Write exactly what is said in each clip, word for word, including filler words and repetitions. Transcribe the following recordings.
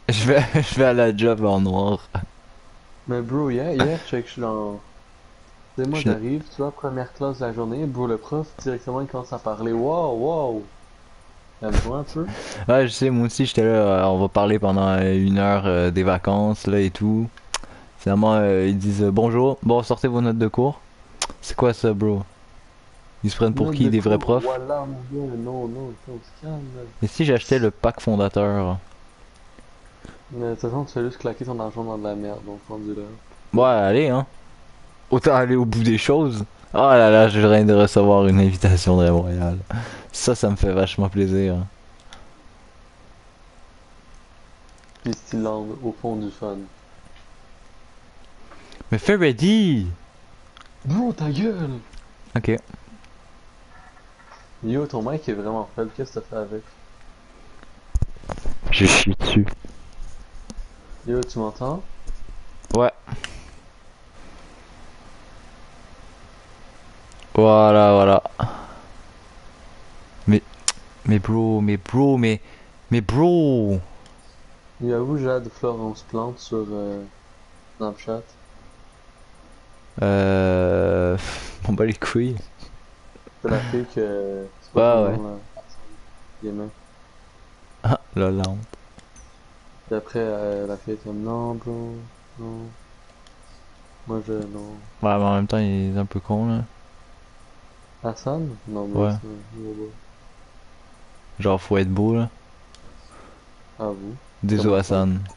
Je vais, je vais à la job en noir. Mais bro, hier, hier, check, je suis dans... Tu sais, moi Je... j'arrive, tu vois, première classe de la journée, bro, le prof, directement, il commence à parler. Wow, wow! Aime-toi un peu? Ouais, je sais, moi aussi, j'étais là, euh, on va parler pendant euh, une heure euh, des vacances, là, et tout. Finalement, euh, ils disent euh, bonjour, bon, sortez vos notes de cours. C'est quoi ça, bro? Ils se prennent pour Note qui, de des vrais cours, profs? voilà, mon gars, non, non, ça, on se calme, là. Et si j'achetais le pack fondateur? Mais de toute façon, tu fais juste claquer ton argent dans de la merde, donc rendu là. Ouais, allez, hein. Autant aller au bout des choses. Oh là là, je viens de recevoir une invitation de Montréal. Ça, ça me fait vachement plaisir. Distilland, au fond du fun. Mais fais ready! Bro, ta gueule! Ok. Yo, ton mic est vraiment faible, qu'est-ce que t'as fait avec? Je suis dessus. Yo, tu m'entends? Ouais. Voilà, voilà. Mais, mais bro, mais bro, mais, mais bro. Yo, avoue, Jade Florence Plante sur euh, Snapchat. Euh... On bat les couilles. C'est la fille que... C'est quoi son Ouais, ouais. nom, là? Gamin. Ah, là, là. Puis après, euh, la fille est comme, non, bro, non. Moi, je, non. Ouais, mais en même temps, il est un peu con, là. Hassan? Non, mais Ouais. c'est... Ouais, Genre, faut être beau, là. à vous. Désolé, Comment ça? Hassan.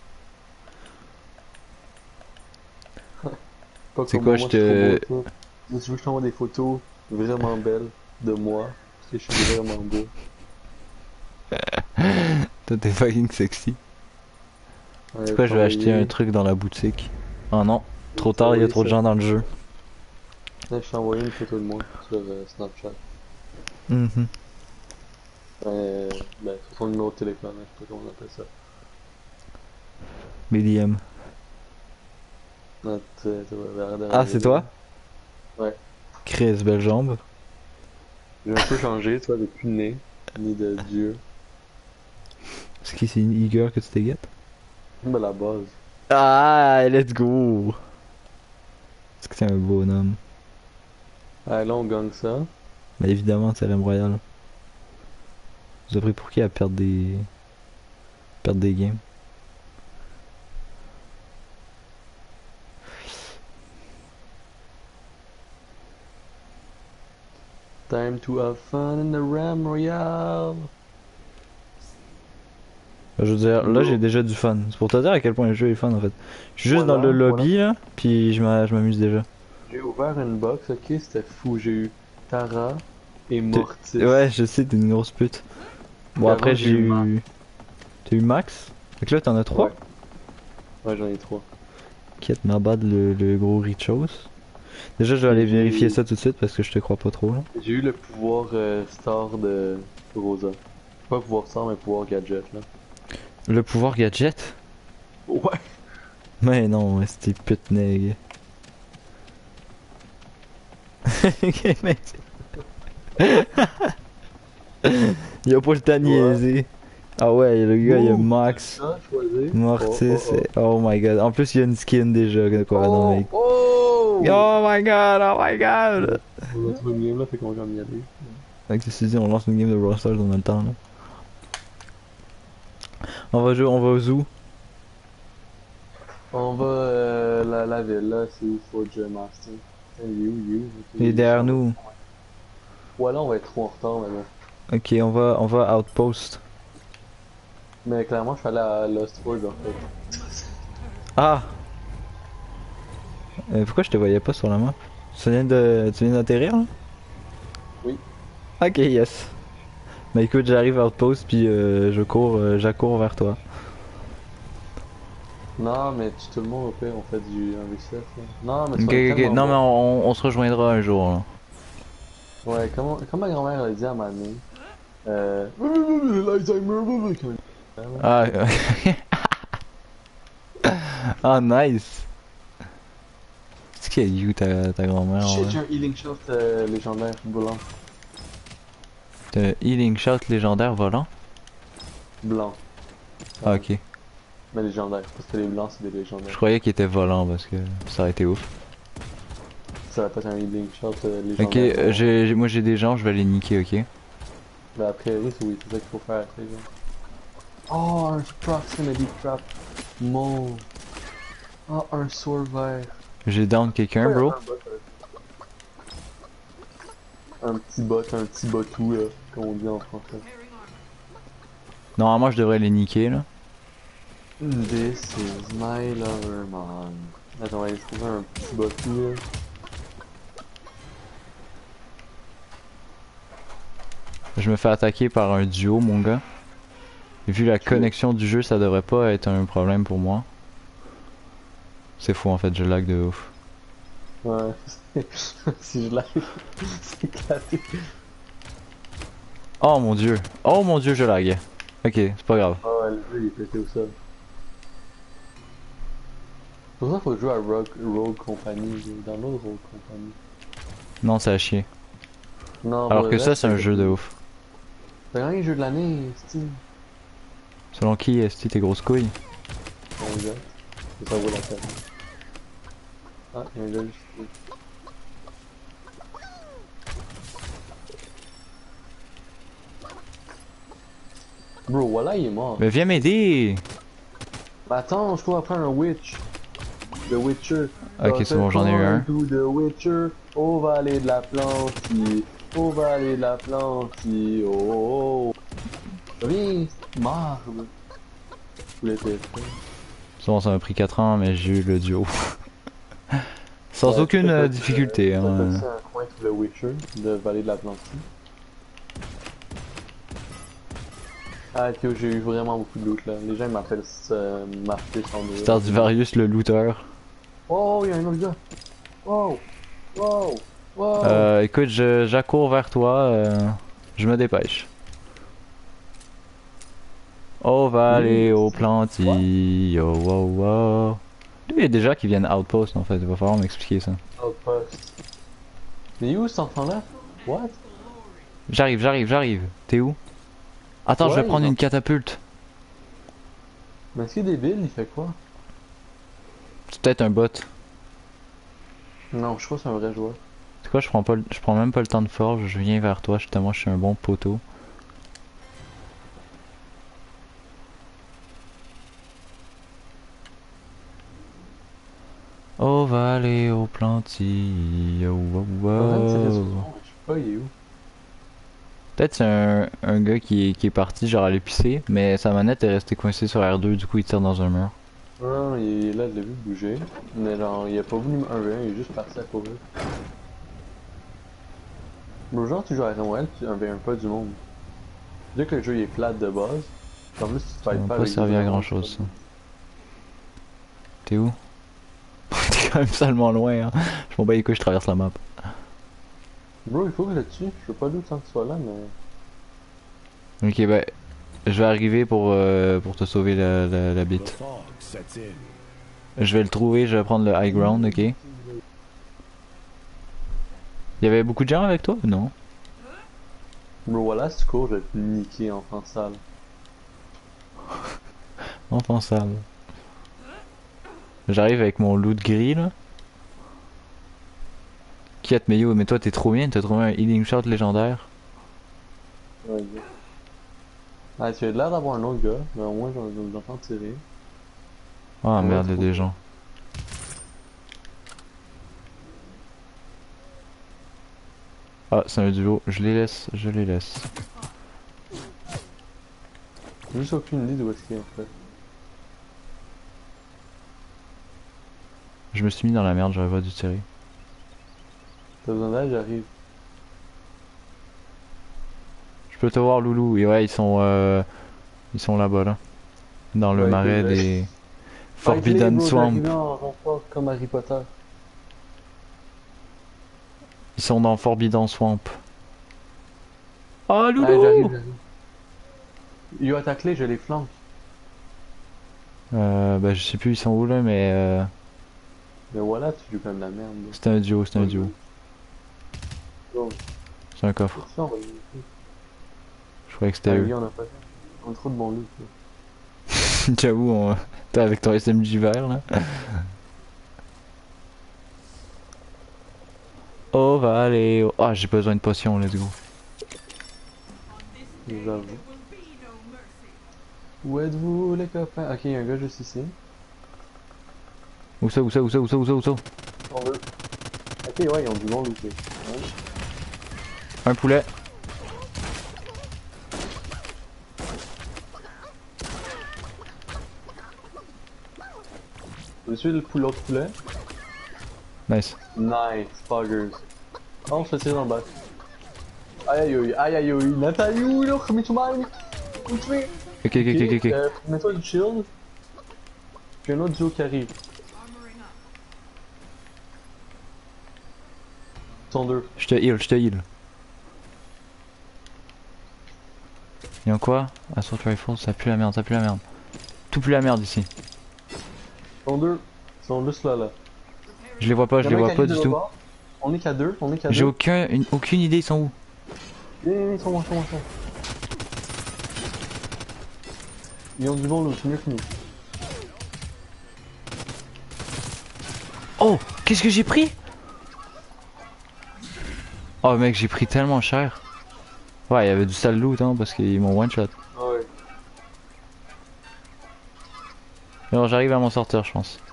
Pas C'est comme quoi, moi, je moi, je suis trop beau, te... toi. Moi, tu veux que je t'envoie des photos vraiment belles de moi? Parce que je suis vraiment beau. Toi, t'es fucking sexy. C'est Ouais, quoi, je je t'ai vais acheter un envoyé... truc dans la boutique. Oh non. Je Trop t'ai tard, il y a envoyé trop de ça. gens dans le jeu. Ouais, je t'ai envoyé une photo de moi sur euh, Snapchat. Mhm. Euh, ben, sur son numéro de téléphone, hein, je sais pas comment on appelle ça. B D M. Notre, euh, ça va vers Ah, derrière c'est là. toi? Ouais. Chris, belle jambe. J'ai un peu changé, tu vois, depuis le nez. Nez de Dieu. C'est qui, c'est une e-girl que tu t'es get? Ben, la base. Ah, let's go! Est-ce que c'est un bonhomme? Ah, là, on gagne ça. Bah évidemment, c'est Realm Royale. Vous avez pris pour qui à perdre des... perdre des games? Time to have fun in the Ram Royale. Je veux dire, là j'ai Bro, déjà du fun. C'est pour te dire à quel point le jeu est fun en fait. Je suis juste dans le voilà, voilà. lobby là, puis je m'a- je m'amuse déjà. J'ai ouvert une box, ok, c'était fou. J'ai eu Tara et T'es- Mortis. Ouais, je sais, t'es une grosse pute. Bon, Puis après avant, j'ai j'ai eu Max. eu. T'as eu Max? Fait que là t'en as trois? Ouais, ouais, j'en ai trois. Quête m'abad le, le gros Richos. Déjà, je vais aller Puis j'ai vérifier eu, ça tout de suite parce que je te crois pas trop là. j'ai eu le pouvoir euh, star de Rosa. Pas pouvoir star, mais pouvoir gadget, là. Le pouvoir gadget? Ouais. Mais non, ouais, c'était pute nègre. Ok, mec. Il a pas le temps de Ouais. niaiser. Ah ouais, le gars, il a Ouh, Max, ça, choisir. Oh, Mortis, oh, et... oh. oh my god. En plus, il y a une skin déjà, quoi, non Oh, mec. oh! Oh my god, oh my On god. a on a trouvé une game là, fait qu'on va comme y aller. Avec ceci dit, on lance une game de Brawl Stars dans le temps là. On va jouer, on va au zoo. On va euh, la, la ville là, c'est où Forge Master. Putain, il est où, il est où? Ok, Il est il derrière s'en va. nous. Ouais, là, on va être trop en retard maintenant. Ok, on va, on va Outpost. Mais clairement, je suis allé à Lost Forge en fait. Ah! Euh, pourquoi je te voyais pas sur la map? Tu viens de, tu viens d'atterrir là? Oui. Ok, yes. Bah écoute, j'arrive à Outpost puis euh, je cours, euh, j'accours vers toi. Non, mais tu, tout le monde au pire, on fait du un v sept là. Non, mais tu Ok, vas être ok, ok. tellement Non mais bon. on, on se rejoindra un jour là. Ouais, comme, comme ma grand-mère l'a dit à ma née. Euh. L'Alzheimer, comme elle dit, là. Ah, ah nice. C'est qui a you ta, ta grand-mère en Shit, vrai? j'ai un healing shot euh, légendaire blanc. T'as un healing shot légendaire volant? Blanc. Ah Ouais. ok. Mais légendaire, parce que les blancs c'est des Je légendaires. croyais qu'il était volant parce que ça aurait été ouf. Ça va pas être un healing shot euh, Ok, légendaire. euh, Non. j'ai, j'ai- moi j'ai des gens, je vais les niquer, ok? Mais a priori, c'est oui, c'est ça qu'il faut faire après. Genre. Oh, un proximity trap. Mon. Oh, un sword vert. J'ai down quelqu'un, Pourquoi il y bro. en a un bot avec un petit bot, un petit botou, là, comme on dit en français. Normalement, je devrais les niquer, là. This is my lover man. Attends, on va aller trouver un petit botou, là. Je me fais attaquer par un duo, mon gars. Et vu la Je suis là. connexion du jeu, ça devrait pas être un problème pour moi. C'est fou en fait, je lag de ouf. Ouais, si je live, c'est éclaté. Oh mon dieu, oh mon dieu, je lag. Ok, c'est pas grave. Ah ouais, le jeu il est pété au sol. Pour ça, faut jouer à Rogue, Rogue Company, dans l'autre Rogue Company. Non, c'est à chier. Non, pour Alors le que ça, reste, c'est un jeu de c'est ouf. c'est un jeu de l'année, Steam. Selon qui est-ce tes grosses couilles? Ouais, exact. Et ça vaut la peine. Ah, il y a un gars juste ici. Bro, voilà, il est mort. Mais viens m'aider! Mais attends, je dois apprendre un Witch. The Witcher. Ok, c'est bon, j'en ai eu un. To the Witcher, au vallée de la Plantie, au vallée de la Plantie, oh oh oh. Viens, marde. Je voulais t'être. C'est bon, ça m'a pris quatre ans, mais j'ai eu le duo. Sans Ouais, tu aucune fais euh, pas difficulté. ça, tu fais Hein. ça un coin to the Witcher, de vallée de la Plantie. Ah, ok, j'ai eu vraiment beaucoup de loot là. Les gens ils m'appellent euh, Marcus en deux. Stardivarius le looter. Oh, il y a un autre gars. Wow, wow, wow. Euh, écoute, je, j'accours vers toi, euh, je me dépêche. Oh, va Lui, aller au quoi? planti, oh, oh, oh. Lui, il y a des gens qui viennent outpost en fait, il va falloir m'expliquer ça. Outpost. Mais où cet enfant-là? What? J'arrive, j'arrive, j'arrive. T'es où? Attends, je vais Ouais, il est prendre dans... une catapulte. Mais est-ce qu'il est débile? Il fait quoi? C'est peut-être un bot. Non, je crois que c'est un vrai joueur. C'est quoi, je prends pas, le- je prends même pas le temps de forge, je viens vers toi, justement, je suis un bon poteau. Oh, va aller au planti, oh, oh, Je suis en train de tirer sur son oh. nom, je sais pas, il est où? Peut-être c'est un, un gars qui est, qui est parti genre à l'épicer, mais sa manette est restée coincée sur R deux, du coup il tire dans un mur. Non, non, il est là, je l'ai vu bouger. Mais genre, il a pas voulu un v un, il est juste parti à courir. Mais genre, tu joues à R M L, tu un v un pas du monde. Dès que le jeu il est flat de base, en plus tu te Ça fais va pas pas avec servir à des grand oranges, chose ça. comme- T'es où? T'es quand même salement loin, hein. Je m'en bats les couilles, je traverse la map. Bro, il faut que je le tue. Je veux pas doute sans que tu sois là, mais. Ok, bah, je vais arriver pour, euh, pour te sauver la, la, la The bite. fog sets in. Je vais le trouver, je vais prendre le high ground, ok? Il y avait beaucoup de gens avec toi? Non. Bro, voilà, si tu cours, je vais te niquer enfant sale. Enfant sale. J'arrive avec mon loot gris là. Kiat, mais yo, mais toi t'es trop bien, t'as trouvé un healing shot légendaire. Ouais, gars. Ah, tu as l'air d'avoir un autre gars, mais au moins j'en j'en entends tirer. Ah Ouais, merde, il y a trop des bien. gens. Ah, c'est un duo, je les laisse, je les laisse. J'ai juste aucune idée d'où est-ce qu'il est en fait. Je me suis mis dans la merde, j'aurais pas dû tirer. T'as besoin d'aide, j'arrive. Je peux te voir, Loulou. Et ouais, ils sont, euh, ils sont là-bas, là. Dans le Ouais, marais écoute, des Fight-les, Forbidden bro, Swamp. j'arrive en renfort comme Harry Potter. Ils sont dans Forbidden Swamp. Oh, Ouais, Loulou! j'arrive, j'arrive. Yo, attaque-les, je les flanque. Euh, bah, je sais plus ils sont où là, mais euh, Mais voilà, tu joues comme de la merde. Là. c'est un duo, c'est un duo. Bon, C'est un coffre. ça, on va le niquer. Je croyais que Ah c'était eux. oui, on a pas fait. On a trop de bons loot. Là. J'avoue, on... T'es avec ton S M J vert là. Oh va aller. Oh, ah, j'ai besoin de potion, let's go. J'avoue. Où êtes-vous les copains? Ok, il y a un gars juste ici. Où ça, où ça, où ça, où ça, où ça, où ça? On veut. Ok, ouais, ils ont du monde aussi. Ouais. Un poulet. Vous suivez le poulet, l'autre poulet? Nice. Nice, poggers. Oh, on se fait tirer dans le bac. Aïe aïe aïe, aïe aïe aïe, Nathalie, où là? Come to mine! Come to me! Ok, ok, ok, ok. ok. Euh, mets-toi du shield. Puis un autre duo qui arrive. Ils sont deux. Je te heal, je te heal. Y'a quoi? Assault rifle, ça pue la merde, ça pue la merde. Tout pue la merde ici. Ils sont deux. Ils sont juste là, là. Je les vois pas, je les vois pas du tout. On est qu'à deux, on est qu'à deux. J'ai aucun, une, aucune idée, ils sont où? Viens, ils sont moi, ils sont moi, ils sont moi. Ils ont du bon loot, mieux que nous. Oh! Qu'est-ce que j'ai pris? Oh mec, j'ai pris tellement cher. Ouais, il y avait du sale loot hein, parce qu'ils m'ont one shot. Ouais. Alors j'arrive à m'en sortir, je pense.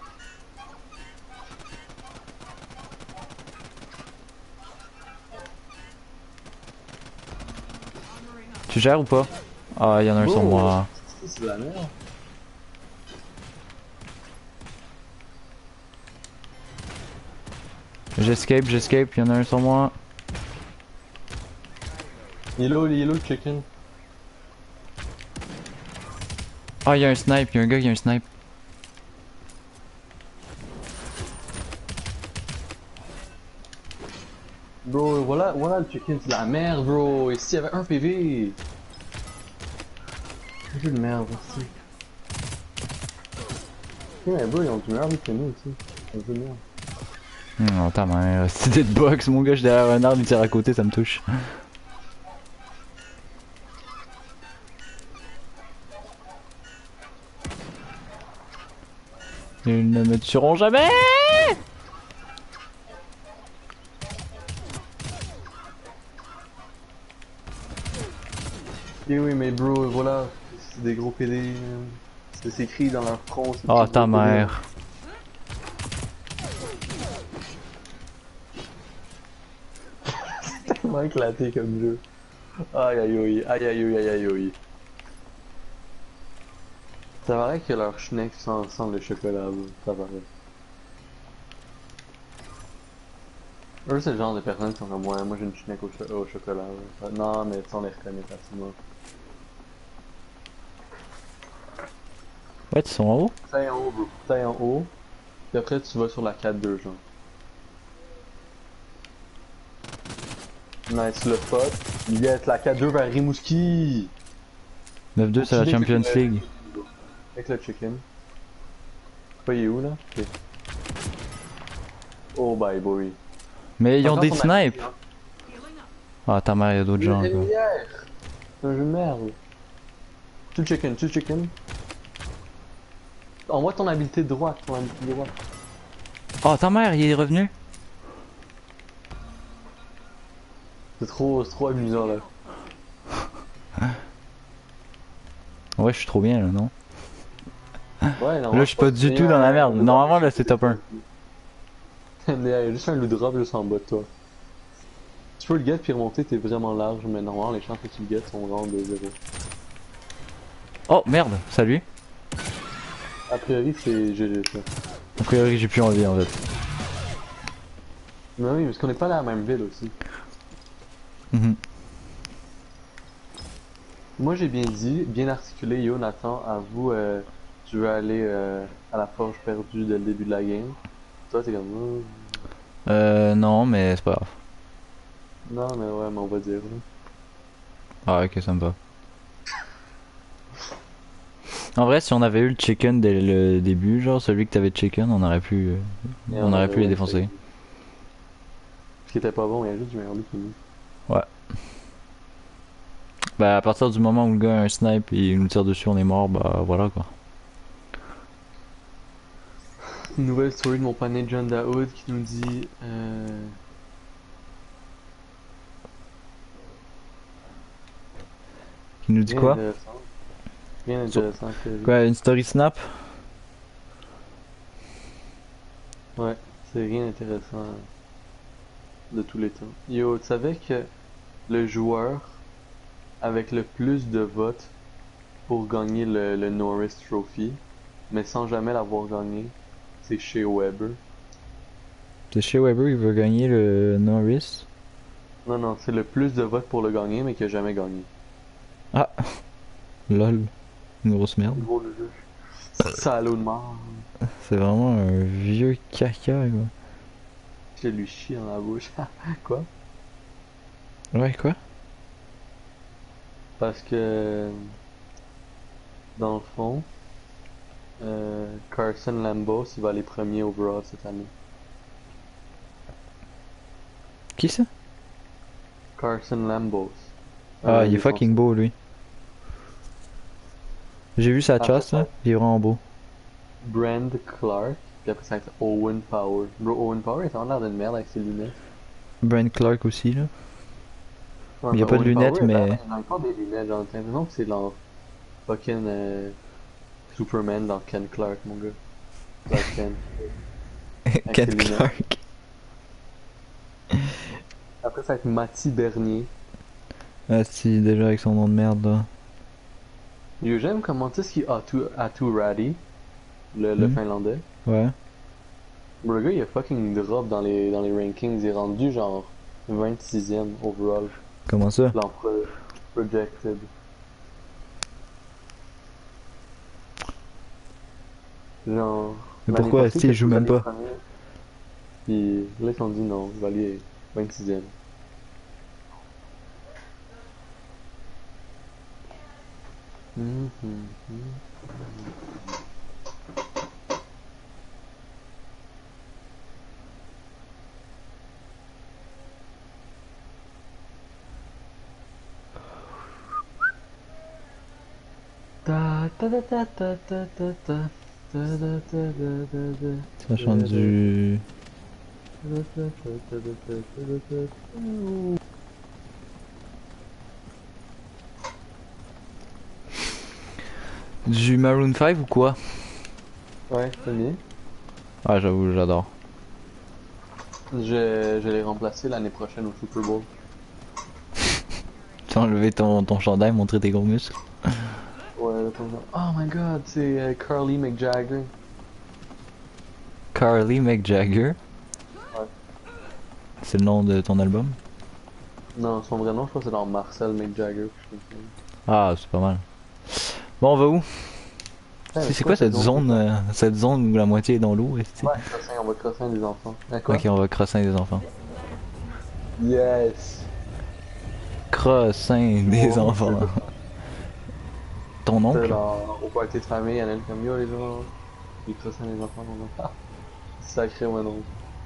Tu gères ou pas? Ah, il y en a un sur moi. C'est de la merde. J'escape, j'escape, il y en a un sur moi. Yellow, yellow chicken. Ah, il y a un snipe, il y a un gars qui a un snipe. Bro, voilà, voilà le chicken, c'est de la merde, bro. Ici, il y avait un P V. Un jeu de merde, aussi. Ok, mais bro, ils ont du meilleur loot que nous aussi. Un jeu de merde. Non, ta mère, c'est des box, mon gars, je suis derrière un arbre, il tire à côté, ça me touche. Ils ne me tueront jamais! Et oui, mais bro, voilà, c'est des gros P D. C'est écrit dans leur front. Oh, ta mère. C'est tellement éclaté comme jeu. Aïe aïe aïe, aïe aïe aïe aïe aïe aïe. Ça paraît que leur schneck sent, sent le chocolat, bro. Ça paraît. Eux, c'est le genre de personnes qui sont comme moi. Moi, j'ai une schneck au, cho au chocolat. Ouais. Non, mais ça, on les reconnaît facilement. Ouais, ils sont en haut? T'es en haut, bro. T'es en haut. Puis après, tu vas sur la quatre deux, genre. Nice le spot. Yes, la quatre deux vers Rimouski. neuf deux, c'est la Champions League. Avec le chicken. Pas il est où là? Ok. Oh bye boy. Mais ils ont Encore des ton snipes. actif, Ah, ta mère, il y a d'autres gens. hein. Quoi. C'est un jeu de merde. Tu chicken, tu chicken. Envoie ton habilité droite, ton habilité droite. Oh, ta mère, il est revenu. C'est trop, c'est trop amusant là. Ouais, je suis trop bien là, non? Ouais, non. Là, je suis pas du tout dans la merde. Normalement, là, c'est top un. Il y a juste un loot drop juste en bas de toi. Tu peux le get puis remonter, t'es vraiment large, mais normalement les chances que tu le get sont vraiment de zéro. Oh, merde, salut. A priori, c'est G G ça. A priori, j'ai plus envie en fait. Mais oui, parce qu'on est pas dans la même ville aussi. Mhm. Moi j'ai bien dit, bien articulé, yo Nathan, à vous, euh, tu veux aller euh, à la forge perdue dès le début de la game. Toi t'es comme... Oh. Euh, non, mais c'est pas grave. Non mais ouais, mais on va dire. Là. Ah, ok, ça me va. En vrai, si on avait eu le chicken dès le début, genre celui que t'avais chicken, on aurait pu, euh, Et on aurait pu ouais, les défoncer. Ce qui était pas bon, il y a juste du meilleur loot que nous. Ouais. Bah, à partir du moment où le gars a un snipe et il nous tire dessus, on est mort, bah voilà quoi. une nouvelle story de mon panel John Daoud qui nous dit euh... Qui nous dit rien quoi? d'intéressant. Rien d'intéressant que j'ai. Quoi, une story snap? Ouais, c'est rien d'intéressant de tous les temps. Yo, tu savais que le joueur avec le plus de votes pour gagner le, le Norris Trophy, mais sans jamais l'avoir gagné, c'est Shea Weber. C'est Shea Weber, il veut gagner le Norris. Non, non, c'est le plus de votes pour le gagner, mais qui a jamais gagné. Ah, lol, une grosse merde. Gros le jeu. Salaud de mort. C'est vraiment un vieux caca, quoi. Je lui chie dans la bouche. Quoi? Ouais, quoi? Parce que, dans le fond, euh, Carson Lambos, il va aller premier overall cette année. Qui ça? Carson Lambos. Ah, Euh, il est défenseur. fucking beau, lui. J'ai vu sa Après, chasse, là, il est vraiment beau. Brand Clark, puis après ça va être Owen Power. Bro, Owen Power, il a l'air d'une merde avec ses lunettes. Brent Clark aussi, là. Ouais, Il y a mais pas de Owen lunettes, Power, il a- mais... il a encore des lunettes, genre, t'as l'impression que c'est genre fucking euh, Superman dans Ken Clark, mon gars. Clark Kent. Avec ses Ken lunettes. Clark. Après ça va être Matty Bernier. Ah, si, déjà avec son nom de merde, là. Yo, j'aime comment tu sais ce qui est Atu, Atu Radi, le, le Hmm. finlandais. Ouais. Bro, le gars il a fucking drop dans les, dans les rankings, il est rendu genre vingt-sixième overall. Comment ça? L'empereur projected. Genre. Mais l'année pourquoi, passée, si, il il joue était même allé pas? premier. Puis là, ils ont dit non, il va aller vingt-sixième. Mhm, mhm. Ta ta ta ta ta ta ta ta ta ta ta ta ta ta. Ça chante du... Du Maroon five ou quoi? Ouais, c'est bien. Ah, j'avoue, j'adore. Je, je l'ai remplacé l'année prochaine au Super Bowl. Tu as enlevé ton, ton chandail, montrer tes gros muscles. Ouais, là, comme ça. Oh my god, c'est euh, Carly McJagger. Carly McJagger. Ouais. C'est le nom de ton album? Non, son vrai nom, je crois que c'est dans Marcel McJagger. je sais pas. Ah, c'est pas mal. Bon, on va où? Ouais, C'est c'est quoi cette zone, euh, cette zone où la moitié est dans l'eau? est-ce que- Ouais, crossin, on va crosser un des enfants. À quoi? Ok, on va crosser des enfants. Yes! Crossin des Oh, enfants. Ton C'est oncle? genre, au party de famille, il y en a une comme yo les gens. Il crossin les enfants, on va. Ah! Sacré mon oncle.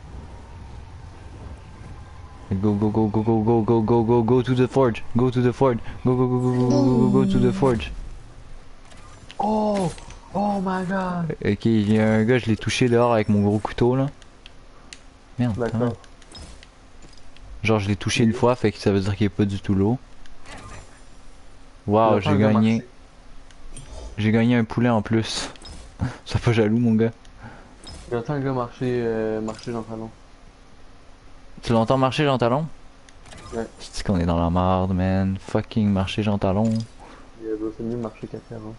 Go go go go go go go go go go to the forge. Go to the forge. Go go go go go go go go to the forge. Oh! Oh my god! Ok, il y a un gars, je l'ai touché dehors avec mon gros couteau là. Merde. hein. D'accord. Genre je l'ai touché une fois, fait que ça veut dire qu'il est pas du tout lourd. Waouh, Il a j'ai pas gagné. remarqué. J'ai gagné un poulet en plus. Sois pas jaloux mon gars. J'entends un gars marcher, euh, marcher dans le salon. Tu l'entends marcher Jean Talon? Ouais. C'est qu'on est dans la merde man. Fucking marcher Jean Talon. Il euh, c'est mieux marcher qu'à quarante.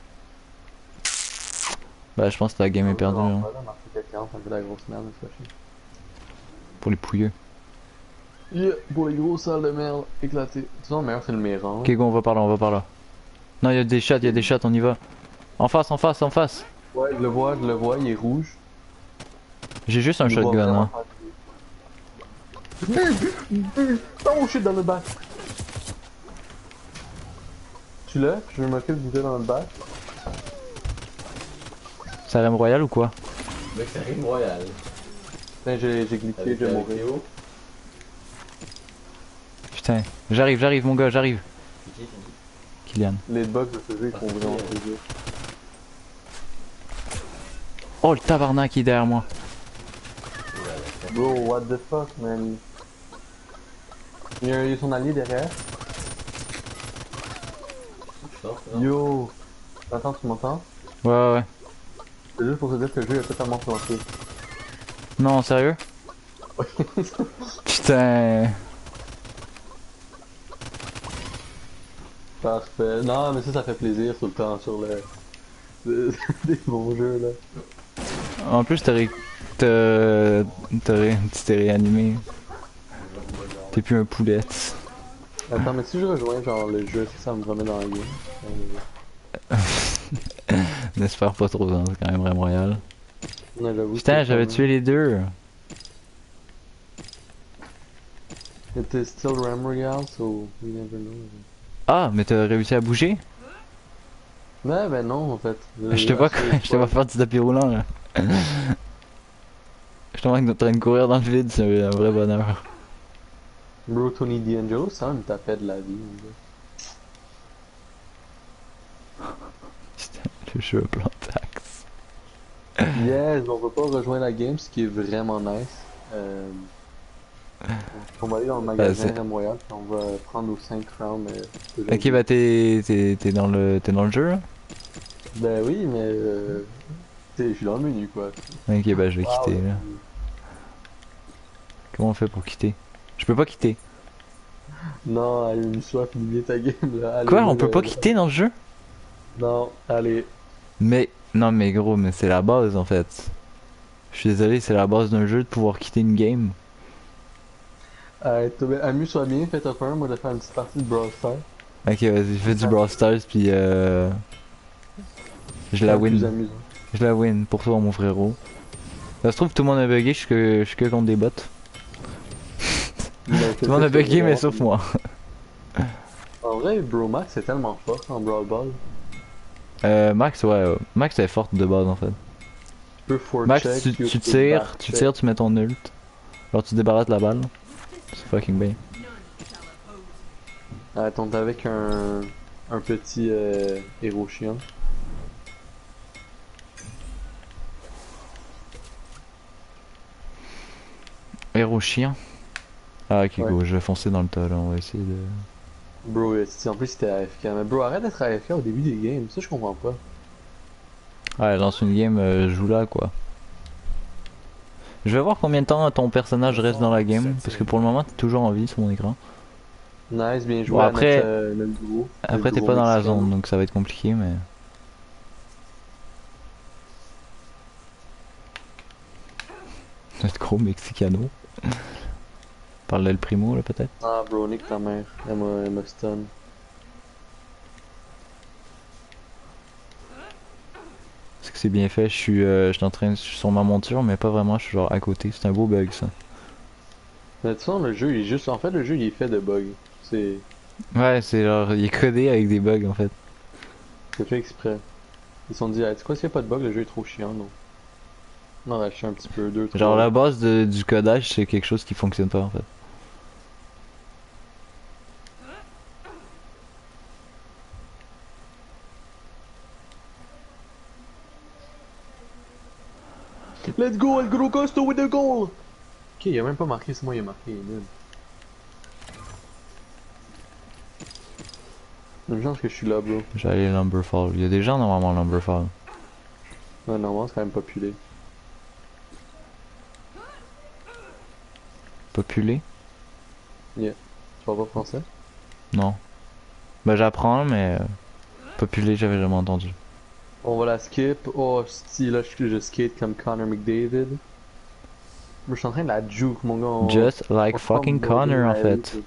Bah je pense que la game est perdue hein, Voilà, marcher qu'à quarante, ça me fait la grosse merde, c'est fâché. pour les pouilleux. Yeah, pour les grosses salles de merde éclatées. De toute façon, le meilleur c'est le Méran. Ok go on va par là, on va par là. Non il y a des chats, il y a des chats, on y va. En face, en face, en face. Ouais, je le vois, je le vois, il est rouge. J'ai juste un Je le vois shotgun vraiment hein. pas. Oh shit, dans le bac. Tu l'as? Je m'occupe du gars dans le bac. Salem Royal ou quoi? Mec, c'est Rime Royal. Putain, j'ai j'ai glitché, Avec j'ai la mourir. Théo. Putain, j'arrive, j'arrive mon gars, j'arrive. C'est qui, c'est qui? Kylian. Les bugs de ce jeu, ils font vraiment plaisir. Oh le tabarnak qui est derrière moi. Bro, what the fuck, man. Il y a, il y a son allié derrière. Je sors, non? Yo. Attends, tu m'entends? Ouais ouais ouais. C'est juste pour te dire que le jeu est totalement planté. Non sérieux? Putain. Parfait. Non, mais ça, ça fait plaisir tout le temps sur le... le- des bons jeux, là. En plus t'aurais... t'aurais... t'aurais- Tu t'es réanimé. T'es plus un poulet. Attends, mais si je rejoins genre le jeu, ça, ça me remet dans la game. Euh, N'espère pas trop, hein, c'est quand même vraiment royal. Non, j'avoue. Putain, c'est j'avais quand tué les deux. même- It is still Ram Royale, so we never know. Ah, mais t'as réussi à bouger? Mais ben non, en fait. Je te vois, je te vois faire du tapis roulant là. Je te vois en train de courir dans le vide, c'est un vrai bonheur. Bro, Tony D'Angelo, ça me tapait de la vie. Putain, le jeu plantax. Yes, on va pas rejoindre la game, ce qui est vraiment nice. Euh, on va aller dans le magasin c'est- Ram Royale, puis on va prendre nos cinq rounds. euh, Ok, aujourd'hui. bah t'es t'es t'es dans le t'es dans le jeu là? Ben oui, mais euh, t'sais, je suis dans le menu quoi. Ok, bah je vais Ah, quitter ouais. là. Comment on fait pour quitter? Je peux pas quitter. Non, allez, une soif, finis ta game là. Allez, Quoi? moi, On peut le- pas le- quitter dans le jeu? Non, allez. Mais non mais gros, mais c'est la base en fait. Je suis désolé, c'est la base d'un jeu de pouvoir quitter une game. Allez, toi, ben, amuse-toi bien, fais top un, moi de faire une petite partie de Brawl Stars. Ok, vas-y, fais du Brawl Stars puis euh... je la C'est le plus win. amusant. Je la win pour toi mon frérot. Ça se trouve tout le monde a bugué, je suis que, je suis que contre des bots. Ben, Tout le monde a bugué mais sauf moi. En vrai, Bro Max est tellement fort en Brawl Ball. Euh, Max, ouais, euh, Max est forte de base en fait. Tu peux forecheck, Max, tu, puis tu peux tires, backcheck. tu tires, tu mets ton ult. Alors tu débarrasses la balle. C'est fucking bien. Attends, t'es avec un, un petit euh, héros chiant. Héros chien. Ah ok, Ouais. go, je vais foncer dans le tas là, on va essayer de... Bro, euh, si- en plus c'était A F K. Mais bro, arrête d'être A F K au début des games. Ça, je comprends pas. Ouais, lance une game, euh, joue là quoi. Je vais voir combien de temps ton personnage reste dans la game, parce que pour le moment t'es toujours en vie sur mon écran. Nice, bien joué Bon, à après- notre, euh, notre gros. Après notre t'es gros pas dans la Mexicain. zone, donc ça va être compliqué mais... Notre gros Mexicano. Parle d'El Primo là peut-être. Ah, bro, nique ta mère. Elle m'a elle m'a stun. Parce que c'est bien fait, je suis, euh, je suis en train, je suis sur ma monture mais pas vraiment, je suis genre à côté, c'est un beau bug ça. Mais de toute façon, le jeu, il est juste. En fait, le jeu, il est fait de bugs. C'est Ouais, c'est genre, il est codé avec des bugs en fait. c'est fait exprès. Ils se sont dit, ah, tu sais quoi, s'il n'y a pas de bug, le jeu est trop chiant, non. On en racheté un petit peu, deux, trois. Genre la base de- du codage c'est quelque chose qui fonctionne pas en fait. Let's go, El Gros Costo with the goal! Ok, il a même pas marqué, c'est moi, il a marqué, il est nul. Une chance que je suis là, bro. J'allais Lumberfall, il y a des gens normalement Lumberfall. Ouais, normalement, c'est quand même populé. Populé? Tu parles pas français? Non. Bah j'apprends mais... euh, populé j'avais jamais entendu. On va la skip. Oh, si là, je, je skate comme Connor McDavid. Moi, je suis en train de la juke, mon gars. on- Just like on fucking prend Morgan Connor en Riley, fait.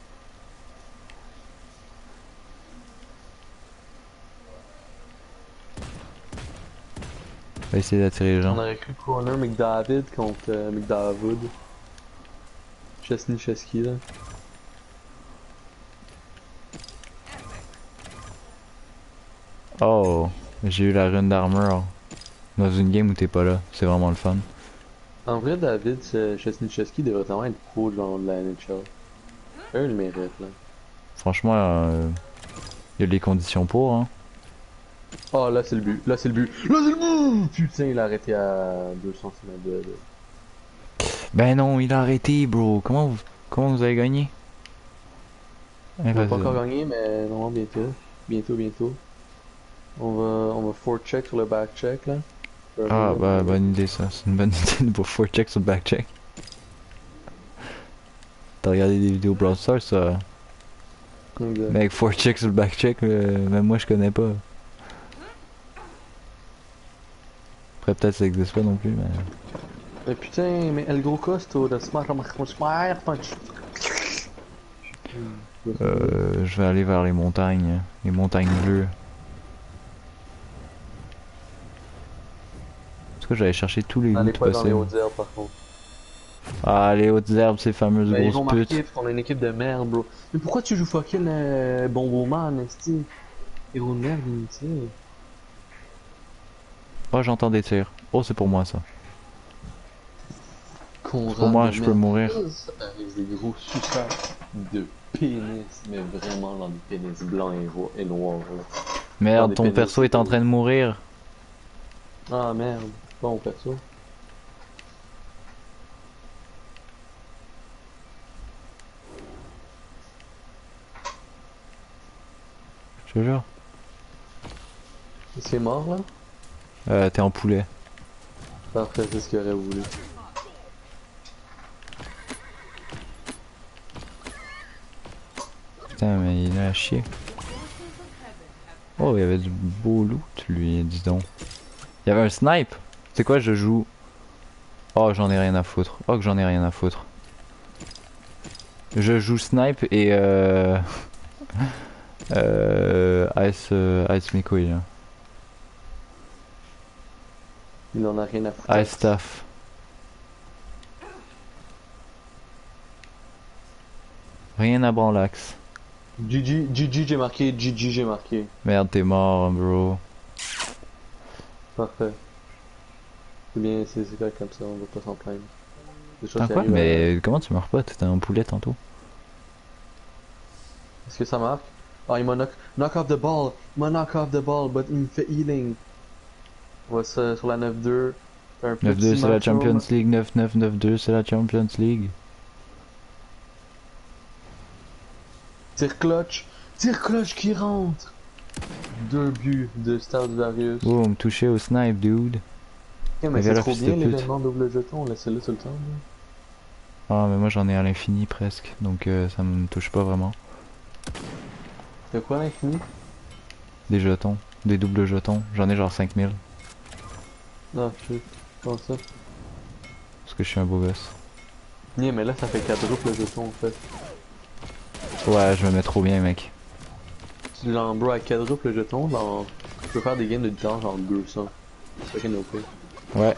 On va essayer d'attirer les On gens. aurait cru Connor McDavid contre euh, McDavid. Chesney Chesky, là. Oh, j'ai eu la rune d'armure dans une game où t'es pas là, c'est vraiment le fun. En vrai, David, c'est- Chesney Chesky devrait vraiment être pro genre, de la N H L. Eux, ils le méritent, là. Franchement, euh, il y a les conditions pour hein. Oh, là c'est le but, là c'est le but, là c'est le but! Putain, il a arrêté à deux centimètres de... de... Ben non, il a arrêté, bro. Comment vous, comment vous avez gagné? On va pas Impossible. encore gagner, mais non, bientôt. Bientôt, bientôt. On va, on va forecheck sur le backcheck, là. Ah, bah, bonne idée, ça. C'est une bonne idée pour forecheck sur le backcheck. T'as regardé des vidéos Brawl Stars, ça? Exact. Mec, forecheck sur le backcheck, euh, même moi je connais pas. Après, peut-être ça existe pas non plus, mais. Mais putain, mais El Gros Costo de Smart Smart Punch. Euh, je vais aller vers les montagnes. Les montagnes bleues. Est-ce que j'allais chercher tous les Allez loots pas dans les possibles? hautes herbes par contre. Ah, les hautes herbes, ces fameuses Mais ils grosses vont putes. marquer parce qu'on a une équipe de merde, bro. Mais pourquoi tu joues fucking euh, Bongo Man, esti? Héros de merde, inutile. Oh, j'entends des tirs. Oh, c'est pour moi ça. Conrad Pour moi, de je peux merde. mourir. Ça arrive des gros suceurs de pénis, mais vraiment dans des pénis blancs et, ro- et noirs. Là. Merde, des ton pénis, perso est en c'est- train de mourir. Ah merde, bon perso. Je te jure. C'est mort là? Euh, t'es en poulet. Parfait, c'est ce qu'il aurait voulu. Putain, mais il est à chier. Oh, il y avait du beau loot, lui, dis donc. Il y avait un snipe. C'est quoi, je joue. Oh, j'en ai rien à foutre. Oh, que j'en ai rien à foutre. Je joue snipe et euh. euh. Ice, euh, Ice mes couilles, là. Il en a rien à foutre. Ice staff. Rien à branlax. G G, G G j'ai marqué, G G j'ai marqué. Merde, t'es mort, bro. Parfait. C'est bien, c'est c'est correct comme ça, on va pas s'en plaindre. Des choses Ah qui quoi? arrivent à- Mais comment tu meurs pas? T'étais un poulet tantôt. Est-ce que ça marque? Ah, il m'a knock... knock off the ball! Il m'a knock off the ball, but il me fait healing. On va ça sur la neuf deux. Un neuf petit deux c'est la match, Champions là. League, neuf neuf neuf deux c'est la Champions League. Tir clutch! Tir clutch qui rentre! Deux buts de Stradivarius. Boum, touché au snipe, dude. Ok, mais Mais c'est là, trop fils de bien pute. l'événement double jeton, laissez-le tout le temps. Là. Ah, mais moi j'en ai à l'infini presque, donc euh, ça me touche pas vraiment. C'est quoi l'infini? Des jetons, des doubles jetons, j'en ai genre cinq mille. Ah, shit. Comment ça? Parce que je suis un beau gosse. Yeah, mais là ça fait quadruple jeton en fait. Ouais, je me mets trop bien, mec. Genre, bro, à quadruple jeton, genre, tu peux faire des gains de temps genre deux cents. C'est fucking O P. Ouais.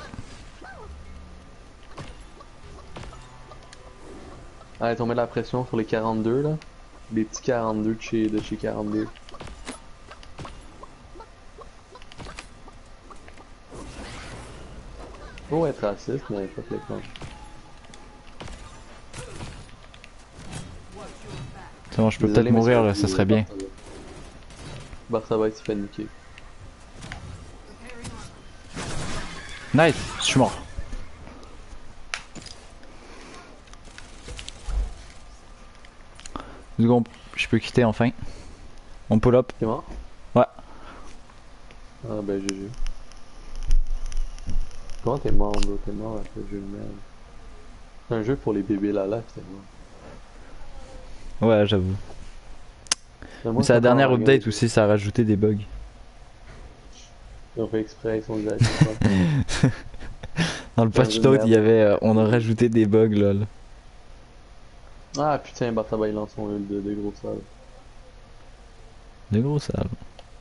Allez, on met la pression sur les quarante-deux là. Les petits quarante-deux de chez, de chez quarante-deux. Faut être raciste, mais fuck les plans. C'est bon, je peux Désolé, peut-être mais mourir c'est- là, ça serait bien. Barça va être paniqué. Nice, je suis mort. Deux secondes, je peux quitter enfin. On pull up. T'es mort? Ouais. Ah ben G G. Comment t'es mort, bro? T'es mort avec le jeu de merde. C'est un jeu pour les bébés Lala, t'es mort. Ouais, j'avoue. Mais moi, Mais c'est la ça dernière part en update gueule. aussi, ça a rajouté des bugs. Ils ont fait exprès, ils sont déjà Dans le C'est un patch jeu de note, il y merde. avait, euh, on a rajouté des bugs lol. Ah putain, Barça il lance son huile de, de gros sale. Des gros salles.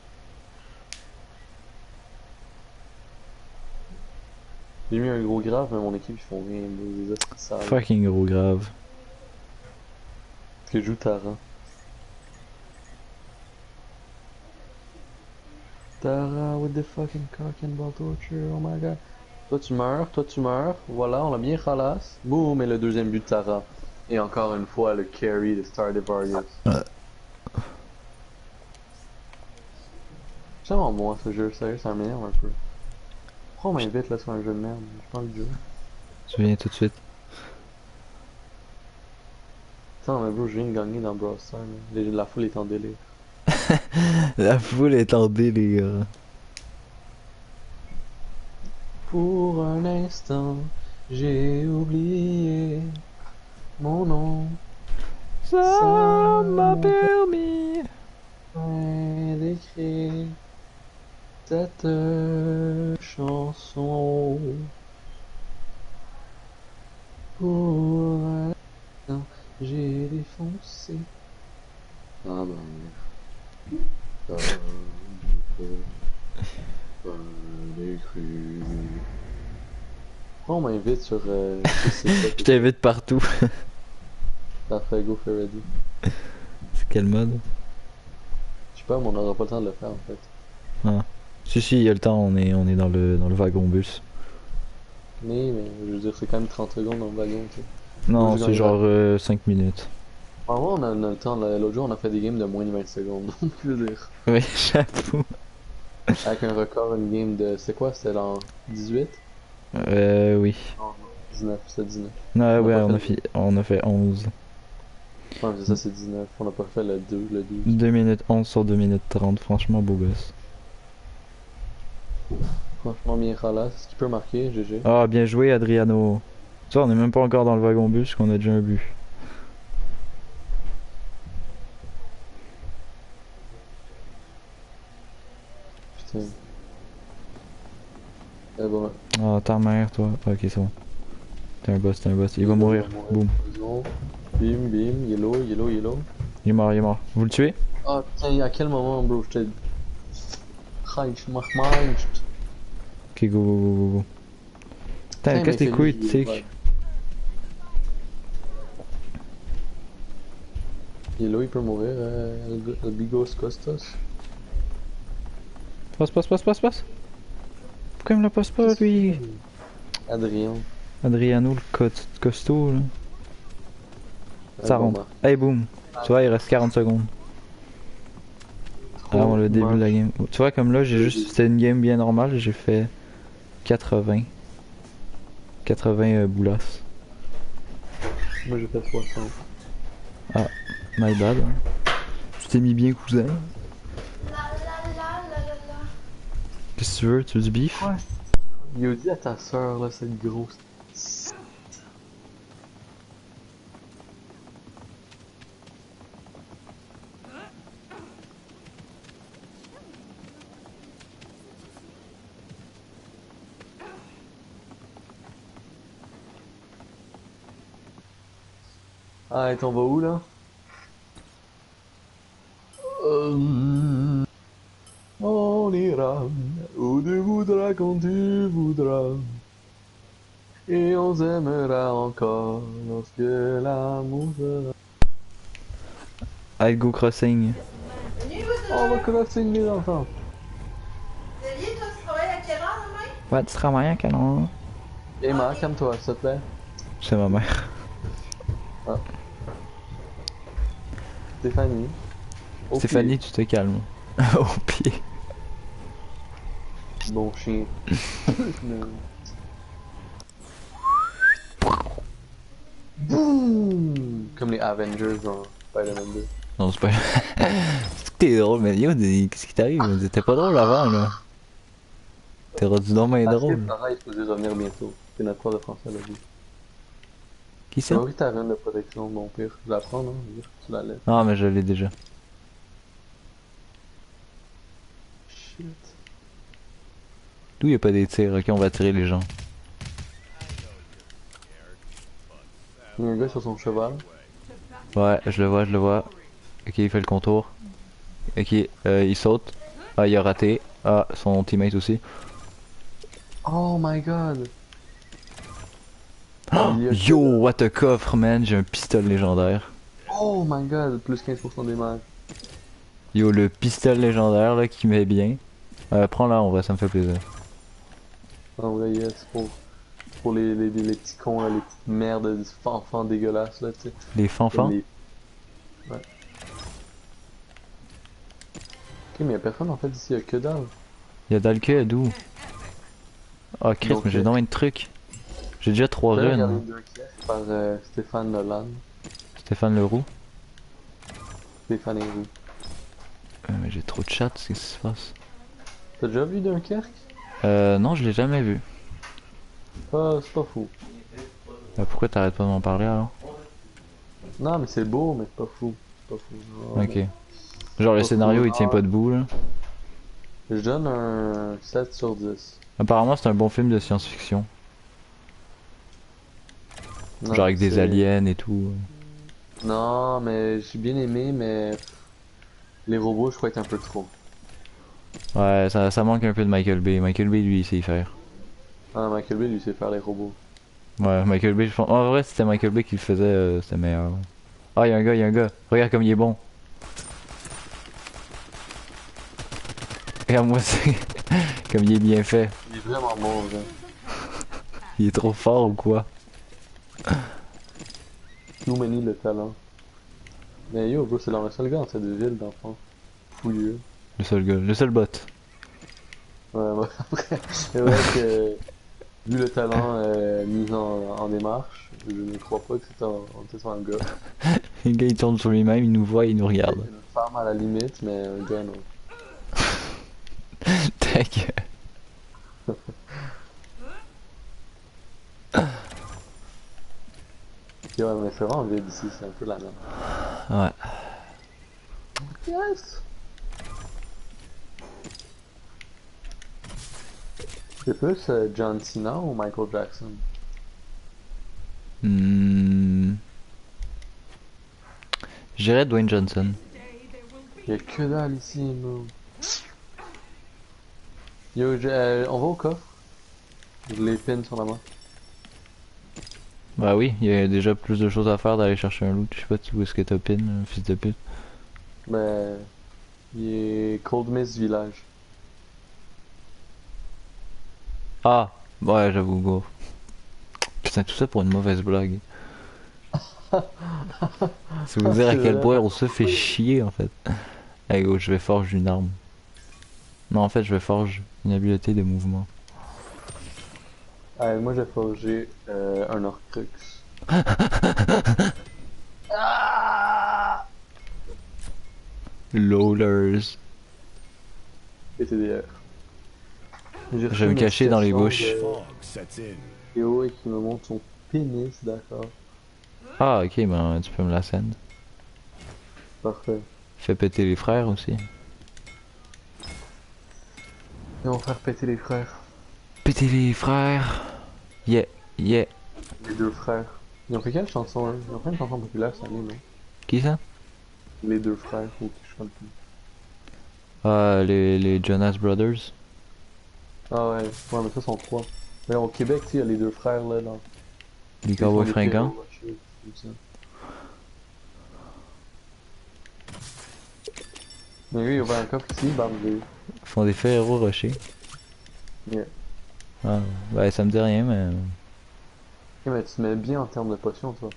J'ai mis un gros grave, mais mon équipe ils font rien, bro, des astres sales. Fucking gros grave. Parce que je joue Tara. Tara with the fucking cock and ball torture, oh my god. Toi tu meurs, toi tu meurs, voilà, on l'a bien ralasse. Boum, et le deuxième but de Tara. Et encore une fois, le carry de Stardivarius. C'est tellement bon ce jeu, sérieux, ça m'énerve un peu. Pourquoi on m'invite là sur un jeu de merde? J'ai pas envie de jouer. Tu viens tout de suite. Putain, mais bro, je viens de gagner dans Brawl Stars. là. Les- La foule est en délire. La foule est en délire. Pour un instant, j'ai oublié mon nom. Ça m'a permis. Ouais, d'écrire cette euh, chanson. Pour un instant, j'ai défoncé. Ah ben, ça me fait pas d'écrire. Pourquoi on m'invite sur euh, je sais pas, Je t'invite partout. Parfait, go for ready. C'est quel mode? Je sais pas, mais on n'aura pas le temps de le faire en fait. Ah. Si si, il y a le temps, on est, on est dans le, dans le wagon bus. Mais, mais je veux dire, c'est quand même trente secondes dans le wagon, tu sais. Non, Moi, je c'est gagne genre euh, cinq minutes. En vrai, on a, on a le temps. là, L'autre jour, on a fait des games de moins de vingt secondes. Donc, je veux dire, Oui, j'avoue. avec un record, une game de. C'est quoi? C'était dans dix-huit? Euh, oui. Non, dix-neuf, c'était dix-neuf. Non, On a ouais, pas on fait a, le- fi- on a fait onze. Ouais, c'est ça, c'est dix-neuf. On n'a pas fait le deux, le douze. deux minutes onze sur deux minutes trente, franchement beau gosse. Franchement, bien ralasse. Ce qui peut marquer, G G. Ah, bien joué Adriano. Tu vois, on est même pas encore dans le wagon bus qu'on a déjà un but. Putain. Eh bon, Ah, ta mère, toi. Ah, ok, c'est bon. T'es un boss, t'es un boss. Il va mourir. Boum. Bim, bim, yellow, yellow, yellow. Il est mort, il est mort. Vous le tuez? Ah, putain, à quel moment, bro? Je t'ai. Reich, mach mal. Ok, go, go, go, go, go. Putain, Putain, casse mais tes couilles, fais-lui jouer, tic. ouais. Yellow, il peut mourir, euh, le, le Bigos Costos. Passe, passe, passe, passe, passe. Pourquoi il me la passe pas, lui? Adrien. Adriano, le co- costaud, là. Ah, Ça bon, rentre. bah. Hey, boum. Tu vois, il reste quarante secondes. Trop Avant le début de la moche. game. Tu vois, comme là, j'ai juste. C'était une game bien normale, j'ai fait quatre-vingts. quatre-vingts euh, boulasses. Moi, j'ai fait soixante. My bad. Tu t'es mis bien, cousin. Qu'est-ce que tu veux? Tu veux du beef? Ouais. Yo, dis à ta soeur, là, cette grosse. Ah, et t'en vas où, là? Euh, On ira où tu voudras quand tu voudras. Et on s'aimera encore lorsque l'amour sera. I'll go crossing. On va crossing les enfants. Denis, toi, tu travailles à quelle heure demain? Ouais, tu travailles à quelle heure? Emma, calme-toi, s'il te plaît. C'est ma mère. Stéphanie. Au Stéphanie, tu te calmes. Au pied. pied. Bon chien. Boum! Comme les Avengers dans Spider-Man deux. Non, c'est pas. C'est que t'es drôle, mais yo, des- qu'est-ce qui t'arrive? T'étais pas drôle avant, là. T'es rendu non mais Parce drôle. que pareil, il faut revenir bientôt. C'est notre prof de français, là. Qui C'est ça? vrai que ta reine de protection, mon pire. Tu la prends, non? Je veux dire, tu la laisses. Ah, mais je l'ai déjà. Shit. D'où y a pas des tirs? Ok, on va tirer les gens. Il y a un gars sur son cheval. Ouais, je le vois, je le vois. Ok, il fait le contour. Ok, euh, il saute. Ah, il a raté. Ah, son teammate aussi. Oh my god! Oh, Il y a yo, que- what a coffre, man. J'ai un pistolet légendaire. Oh my god! Plus quinze pour cent des mags. Yo, le pistolet légendaire, là, qui met bien. Euh, prends-la, en vrai, ça me fait plaisir. En vrai, yes, pour, pour les, les, les, les petits cons, là, les petites merdes, des enfants dégueulasses, là, tu sais. Les fanfans? Comme les- Ouais. mais y'a personne en fait ici, y'a que dalle. Y'a Dalke, d'où? Oh Chris, Donc, mais j'ai euh, énormément de trucs. J'ai déjà trois J'ai regardé runes. Dunkerque par euh, Stéphane Nolan. Stéphane Leroux. Stéphane Héroux. Euh, mais j'ai trop de chats, qu'est-ce qui se passe? T'as déjà vu Dunkerque? Euh, non, je l'ai jamais vu. Ah, c'est pas fou. Bah, pourquoi t'arrêtes pas de m'en parler alors? Non, mais c'est beau, mais c'est pas fou. C'est pas fou. Non, Ok. mais- Genre le Pas scénario fou, il tient non. pas debout là. Je donne un sept sur dix. Apparemment c'est un bon film de science-fiction. Non, Genre avec des c'est- aliens et tout. Non, mais j'ai bien aimé, mais les robots, je crois que c'est un peu trop. Ouais, ça, ça manque un peu de Michael Bay. Michael Bay lui il sait y faire. Ah, Michael Bay, lui, sait faire les robots. Ouais, Michael Bay, je pense. En vrai, si c'était Michael Bay qui le faisait, euh, c'était meilleur. Ah, y'a un gars, y'a un gars. Regarde comme il est bon. Regarde moi c'est comme il est bien fait. Il est vraiment bon, vrai. Il est trop fort ou quoi? Too many le talent. Mais yo, bro, c'est dans le seul gars dans cette ville d'enfants. Fouilleux. Le seul gars, le seul bot. Ouais, ouais, après, c'est vrai que, vu le talent euh, mis en, en démarche, je ne crois pas que c'est un, c'est un gars. Le gars il tourne sur lui-même, il nous voit, il nous regarde. Une femme à la limite, mais un gars non. Ta gueule. Ok, ouais, mais c'est vraiment vide ici, c'est un peu la même. Ouais. Yes! C'est plus euh, John Cena ou Michael Jackson? Hmm. J'irais Dwayne Johnson. Y'a que dalle ici, nous. Yo, je- euh, on va au coffre. Je les pin sur la main. Bah oui, il y a déjà plus de choses à faire d'aller chercher un loot. Je sais pas où est-ce que t'as pin, euh, fils de pute. Ben, il est Cold Mist Village. Ah, ouais, j'avoue, go. Putain, tout ça pour une mauvaise blague. C'est vous dire à C'est quel vrai. point on se fait chier en fait. Allez go, je vais forge une arme. Non, en fait, je vais forge une habileté de mouvement. Ah, moi j'ai forgé euh, un Horcrux. Lolers. Et T D R. J'ai Je reçu vais me une cacher dans les notification bush. de Fog sets in. Théo et qui me montre son pénis, d'accord. Ah, ok, ben tu peux me la send. Parfait. Fais péter les frères aussi. Et on va faire péter les frères. Péter les frères. Yeah, yeah. Les deux frères. Ils ont fait quelle chanson, hein? Ils ont fait une chanson populaire cette année, non? Qui ça? Les deux frères, ou quelque chose comme ça. Ah, les, les Jonas Brothers. Ah ouais, ouais, mais ça sont trois. Mais au Québec, tu sais, il y a les deux frères là, dans. Les Ils font cowboys des fringants. Ferrero Rocher, comme ça. Mais oui, il y avait un coffre ici, barbé. Ils font des Ferrero Rocher. Yeah. Ah, ouais, ça me dit rien, mais. Ok, mais tu te mets bien en termes de potions, toi.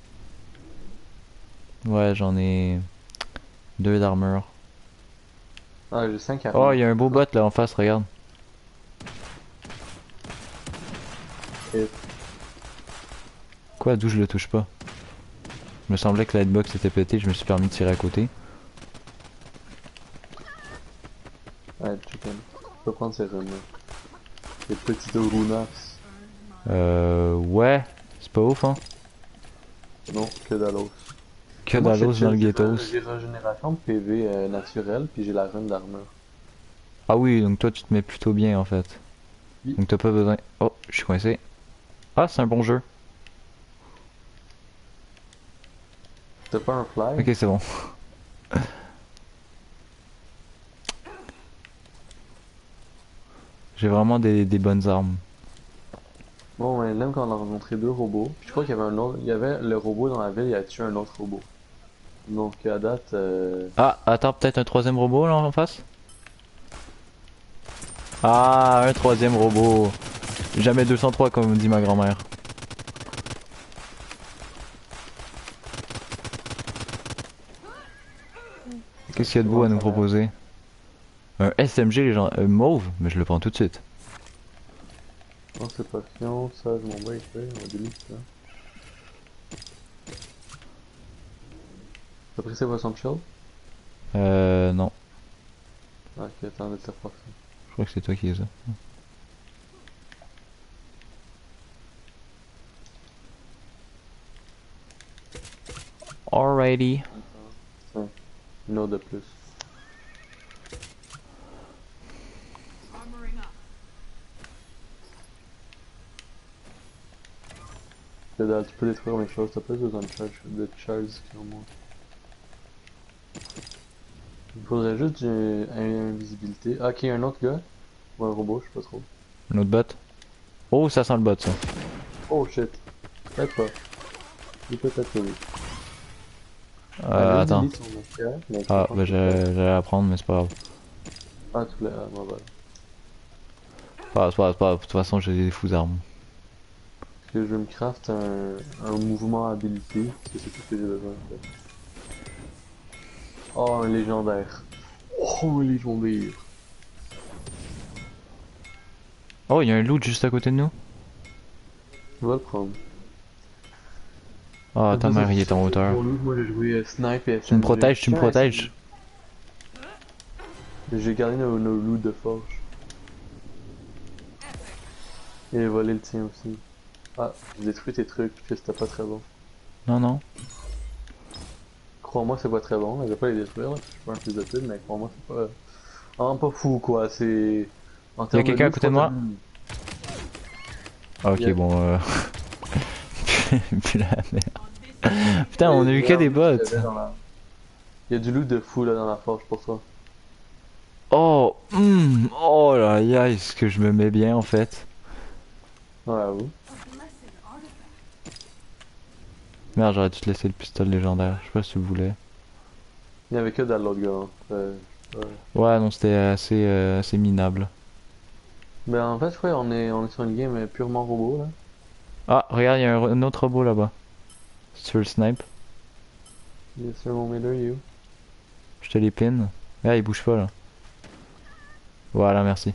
Ouais, j'en ai. Deux d'armure. Ah, j'ai cinq Oh, armes. il y a un beau bot là en face, regarde. Et- Quoi, d'où je le touche pas? Il me semblait que la hitbox était pétée, je me suis permis de tirer à côté. Ouais, chicken. Je peux prendre ces runes là. Les petites runas. Euh. Ouais, c'est pas ouf, hein? Non, que dalos. Que Moi, d'allos j'ai- dans le j'ai- ghettos. J'ai régénération de P V euh, naturelle, puis j'ai la rune d'armure. Ah oui, donc toi tu te mets plutôt bien en fait. Oui. Donc t'as pas besoin. Oh, je suis coincé. Ah, c'est un bon jeu. T'as pas un fly? Ok, c'est bon. J'ai vraiment des, des bonnes armes. Bon, ouais, là, quand on a rencontré deux robots, puis je crois qu'il y avait un autre, il y avait le robot dans la ville, il a tué un autre robot. Donc à date, euh... Ah, attends, peut-être un troisième robot là en face? Ah, un troisième robot. Jamais deux cent trois comme dit ma grand-mère. Qu'est-ce qu'il y a de beau à nous proposer? Un S M G légend... euh, mauve, mais je le prends tout de suite. Non, c'est pas fion, ça, je m'en bats les couilles, on va delete ça. T'as pris ses poissons de shield? Euh, non. Ah, ok, attends, de te faire ça. Je crois que c'est toi qui les as. Alrighty. Tiens, une autre de plus. Armoring up. Que dalle, tu peux détruire mes choses, t'as pas besoin de charge, de charge qui en moins. Il faudrait juste une invisibilité. Ah, ok, un autre gars. Ou un robot, je sais pas trop. Un autre bot. Oh, ça sent le bot, ça. Oh shit. Peut-être pas. Il peut être oui. Euh, attends. Ah, bah j'allais j'allais la prendre, mais c'est pas grave. Ah, tu voulais. Ah, moi, voilà. Pas, c'est pas, c'est pas grave. De toute façon, j'ai des fous armes. Parce que je vais me craft un, un mouvement habilité. Parce que c'est tout ce que j'ai besoin en fait. Oh, un légendaire. Oh, un légendaire. Oh, il y a un loot juste à côté de nous. Je vais le prendre. Ah, ta mère, il est en hauteur. Pour nous, moi j'ai joué euh, Snipe et Tu me protèges, tu me Tiens, protèges. J'ai gardé nos, nos loots de forge. Et j'ai volé le tien aussi. Ah, j'ai détruit tes trucs, parce que c'était pas très bon. Non, non. Crois-moi, c'est pas très bon, je vais pas les détruire, là, parce que je suis pas un fils de pute, mais crois-moi, c'est pas... Vraiment pas fou, quoi, c'est... En termes quelqu'un à loot, côté de je crois moi? que Ah, ok, Yeah. bon, euh... Puis la merde. Putain, on a eu que des bots. Il y avait dans la- il y a du loot de fou, là, dans la forge, pour toi. Oh, hum, oh là, là, ce que je me mets bien, en fait. Ouais, à vous. Merde, j'aurais dû te laisser le pistolet légendaire. Je sais pas si tu le voulais. Il y avait que dans l'autre gars, hein. Euh, ouais. Ouais, non, c'était assez, euh, assez minable. Mais en fait, je crois qu'on est, on est sur une game euh, purement robot, là. Ah, regarde, il y a un, un autre robot là-bas. Si tu veux le snipe, Yes, sir, mon miller, you. je te les pin. Ah, il bouge pas là. Voilà, merci.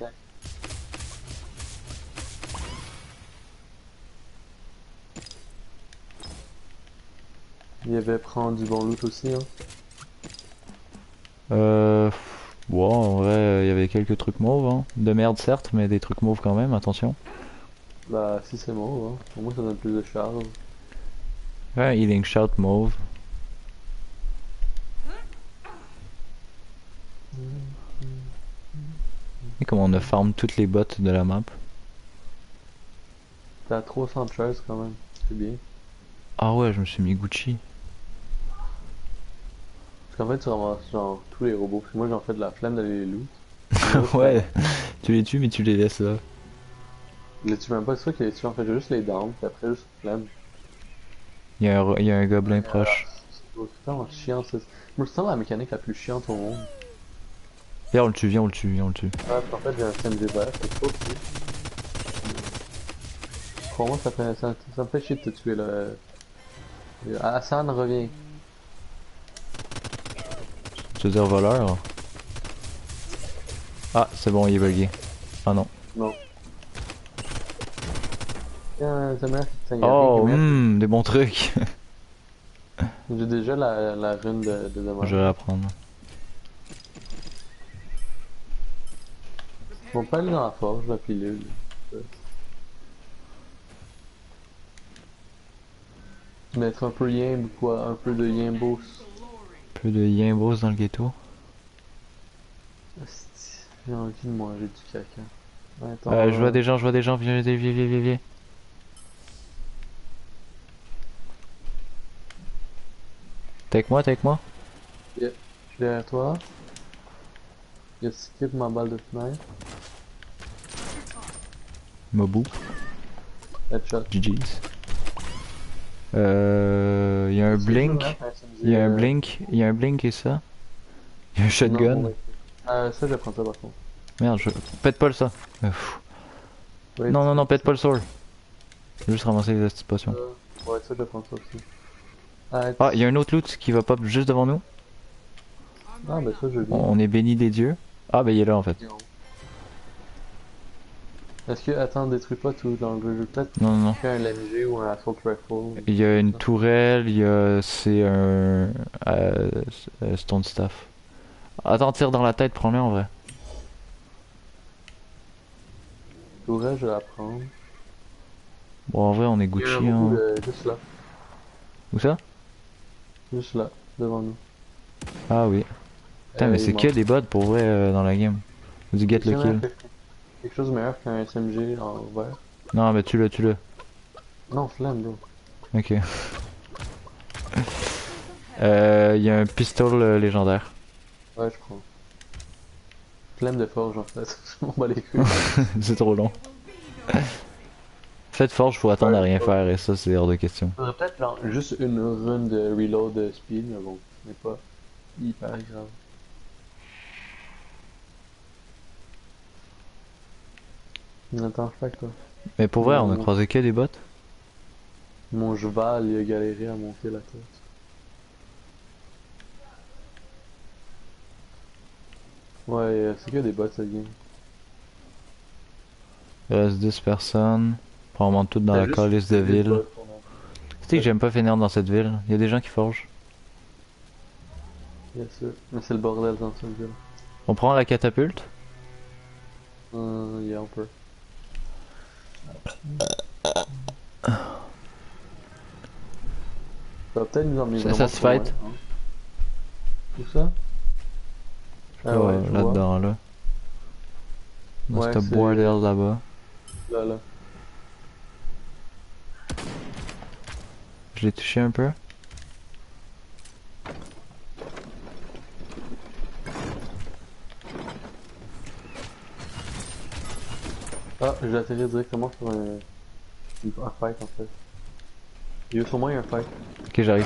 Il avait prendre du bon loot aussi, hein. Euh... pff, Bon, en vrai, euh, il y avait quelques trucs mauves, hein. De merde certes, mais des trucs mauves quand même, attention. Bah, si c'est mauve, hein. Pour moi, ça donne plus de charge. Ouais, healing shout mauve. Et comment on a farm toutes les bottes de la map. T'as trois cents de charge quand même, c'est bien. Ah ouais, je me suis mis Gucci. Parce qu'en fait, tu ramasses genre tous les robots. Parce que moi, j'en fais de la flemme d'aller les loot. Ouais, tu les tues mais tu les laisses là. Je les tue même pas, c'est sûr que les tue, en fait, j'ai juste les down, puis après, juste flemme. Il y a un, il y a un gobelin proche. C'est vraiment chiant, ça. Moi, je sens la mécanique la plus chiante au monde. Viens, on le tue, viens, on le tue, viens, on le tue. Ah, en fait, j'ai un C M G vert, c'est pas cool. Pour moi, ça, fait, ça, ça me fait chier de te tuer là. Hassan revient. Tu veux dire voleur? Ah, c'est bon, il est bugué. Ah non. Non. Tiens, ça m'a fait Oh, hmm, des bons trucs. J'ai déjà la, la rune de, de demain. Je vais la prendre. On peut aller dans la forge, la pilule. Mettre un peu yimb ou quoi, un peu de yimbos. Un peu de yimbos dans le ghetto. Asti, j'ai envie de manger du caca. Attends, Euh, je vois des gens, je vois des gens, viens, viens, viens, viens, viens. T'es avec moi, t'es avec moi? Je suis derrière toi. Il skip ma balle de snipe. Mobou, Headshot. G G's. Euh, il y a un blink, il y a un blink, il y a un blink et ça. Il y a un shotgun. Non, ouais. Euh, ça, je vais prendre ça par contre. Merde, je pète pas le ça. Euh, pff. Oui, Non, non, non, pète pas le sword. Je vais juste ramasser les petites potions. euh, ouais, ça, je vais prendre ça aussi. Ah, Ah, il y a un autre loot qui va pop juste devant nous. ah ben ça, je viens. On est béni des dieux. Ah bah il est là en fait. Est-ce que, attends, détruis pas tout dans le jeu, peut-être Non, non, non. un L M G ou un Assault Rifle. Ou Il y a une ça. tourelle, il y a... c'est un... euh, euh, Stone Staff. Attends, tire dans la tête, prends-le en vrai. Tourelle, je vais la prendre. Bon, en vrai, on est Il y a un Gucci, robot hein. euh, juste là, Où ça? juste là, devant nous. Ah oui. Putain, mais Euh, il est c'est que mort. des bots pour vrai euh, dans la game. Vous get Est-ce le qu'il y en a kill. quelque quelque chose de meilleur qu'un S M G en vert? Non, mais tue-le, tue-le. Non, flamme, bro. Ok. Euh, il y a un pistol euh, légendaire. Ouais, je prends. Flemme de forge en fait, je m'en bats les couilles. C'est trop long. Faites forge, faut attendre à Ouais, rien ouais. faire et ça, c'est hors de question. Faudrait peut-être genre, juste une run de reload de speed, mais bon, ce n'est pas hyper grave. Attends, je fais quoi? Mais pour vrai, on a Mon, croisé que des bots. mon cheval, il a galéré à monter la tête. Ouais, euh, c'est que des bots cette game. Il reste dix personnes. Probablement toutes dans T'as la juste calice de des ville. bots pour mon- Tu sais que j'aime pas finir dans cette ville. Il y a des gens qui forgent. Bien sûr. Mais c'est le bordel dans cette ville. On prend la catapulte. Euh, yeah, on peut. Ça va peut-être nous emmener Ça, vraiment ça se trop loin, fight. hein. Où ça? Ah ouais, Oh, je vois. là-dedans, là. Dans Ouais, ce c'est bordel là-bas. là, là. Je l'ai touché un peu. Ah, j'ai atterri directement sur un, un fight en fait. Il y a sur moi, il y a un fight. Ok, j'arrive.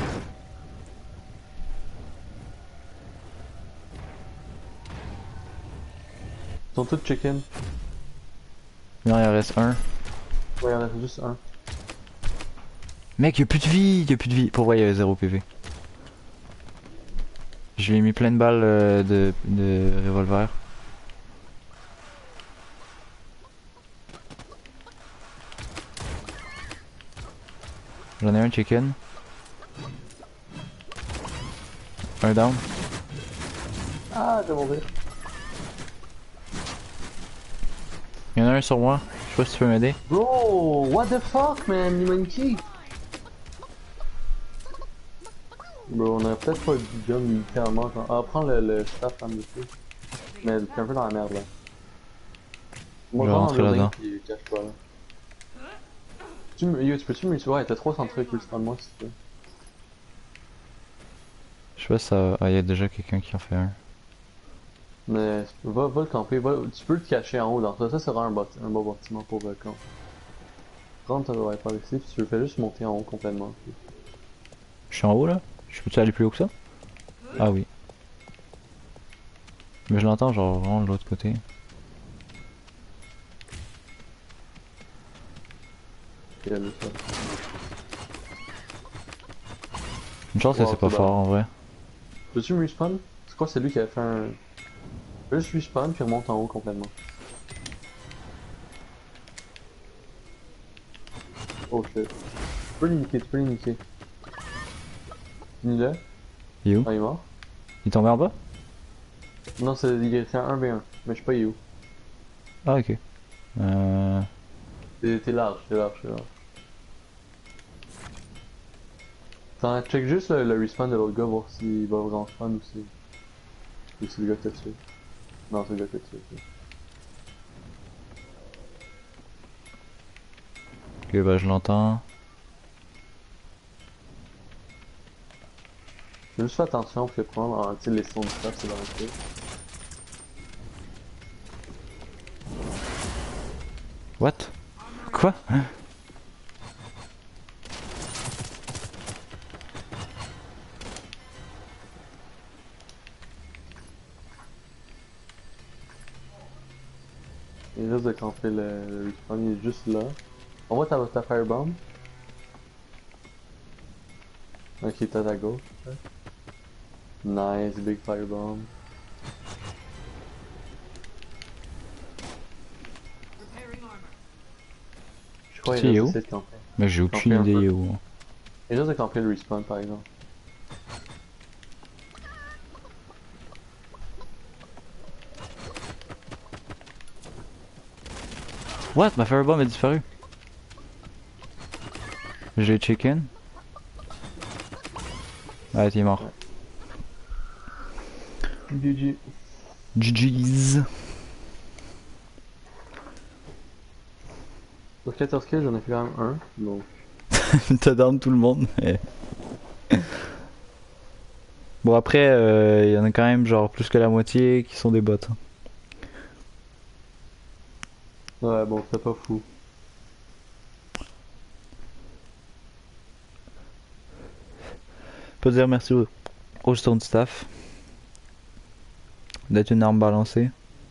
Ils sont tous chicken. Non, il en reste un. Ouais, il y en a juste un. Mec, y'a plus de vie, y'a plus de vie. Pour vrai, il y avait zéro P V. Je lui ai mis plein de balles euh, de, de revolver. J'en ai un chicken. Un down. Ah, je vais mourir. Il y en a un sur moi. Je sais pas si tu peux m'aider. Bro, what the fuck, man? Il m'a une key. Bro, on aurait peut-être pas du gun littéralement. Genre... Ah, prends le, le staff en dessus. Mais t'es un peu dans la merde là. Moi, Je vais prends rentrer le building là-dedans. puis cache pas là. Tu me... Yo, tu peux-tu me tuer? Ouais, t'as trop centré qui le de moi si tu veux. Je sais pas si ça. Ah, il y a déjà quelqu'un qui en fait un. Mais va, va le camper, va... tu peux te cacher en haut dans ça. Ça sera un, bâti... un beau bâtiment pour le camp. Rentre ta ouais, par ici, puis tu le fais juste monter en haut complètement. Je suis en haut là? Je peux-tu aller plus haut que ça? Ah oui. Mais je l'entends genre vraiment de l'autre côté. Et là, ça. Une chance Wow, que c'est pas c'est fort bon. en vrai. Peux-tu me respawn? Je crois que c'est lui qui a fait un... Fais juste respawn puis remonte en haut complètement. Oh shit. Tu peux l'iniquer, tu peux l'iniquer. Finis-le. Il est où? Ah, il est mort? Il est tombé en bas? Non, c'est il est un un v un. Mais je sais pas il est où. Ah ok. Euh... T'es t'es large, t'es large, t'es large. Attends, check juste le, le respawn de l'autre gars, voir s'il va vraiment spawn ou si... Ou si le gars t'a tué. Non, c'est le gars qui t'a tué. ok. Ok bah je l'entends. Fais juste faire attention parce que prendre, tu sais, les sons de staff, c'est dans le truc. What? Quoi? Il risque de camper le, le respawn, il est juste là. On voit ta, ta firebomb. Ok, t'es à ta gauche. Nice, big firebomb. crois C'est qu'il reste où? assez de camper. Mais j'ai Camper aucune un idée peu. où. Il reste de camper le respawn par exemple. What? Ma firebomb a disparu. J'ai chicken. Ah, t'es mort. G G. G G's. Sur quatorze kills, j'en ai fait quand même un. Donc. T'as down tout le monde. mais- Bon, après, il euh, y en a quand même genre plus que la moitié qui sont des bots. hein. Ouais, bon, c'est pas fou. Je peux dire merci au, au Stone Staff d'être une arme balancée.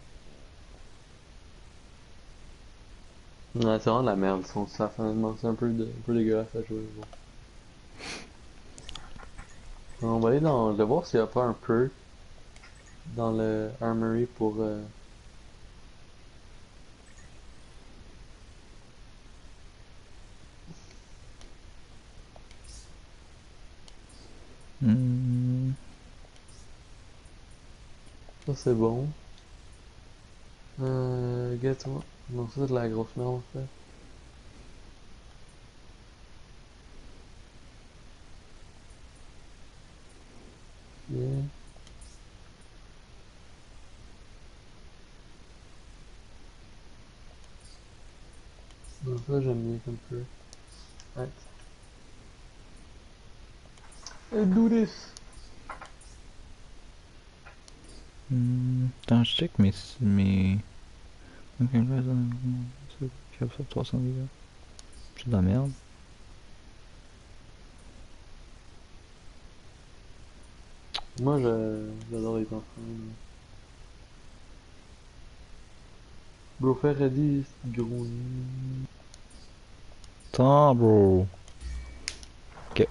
Ouais, c'est vraiment de la merde, son staff, honnêtement. C'est un peu, de, un peu dégueulasse à jouer. Bon. On va aller dans. Je vais voir s'il n'y a pas un perk dans le armory pour. Euh... Hmm. Ça c'est bon. Euh. Get moi. Non, ça c'est de la grosse merde en fait. Yeah. Non, ça j'aime bien comme perk. Ouais. Let's do this! Hmm. Attends, je check mes. mes... Ok, là, ça- ça fait trois cents dégâts. C'est de la merde. Moi je- j'adore les enfants. Bro, fais ready, gros. Attends, bro. Ok.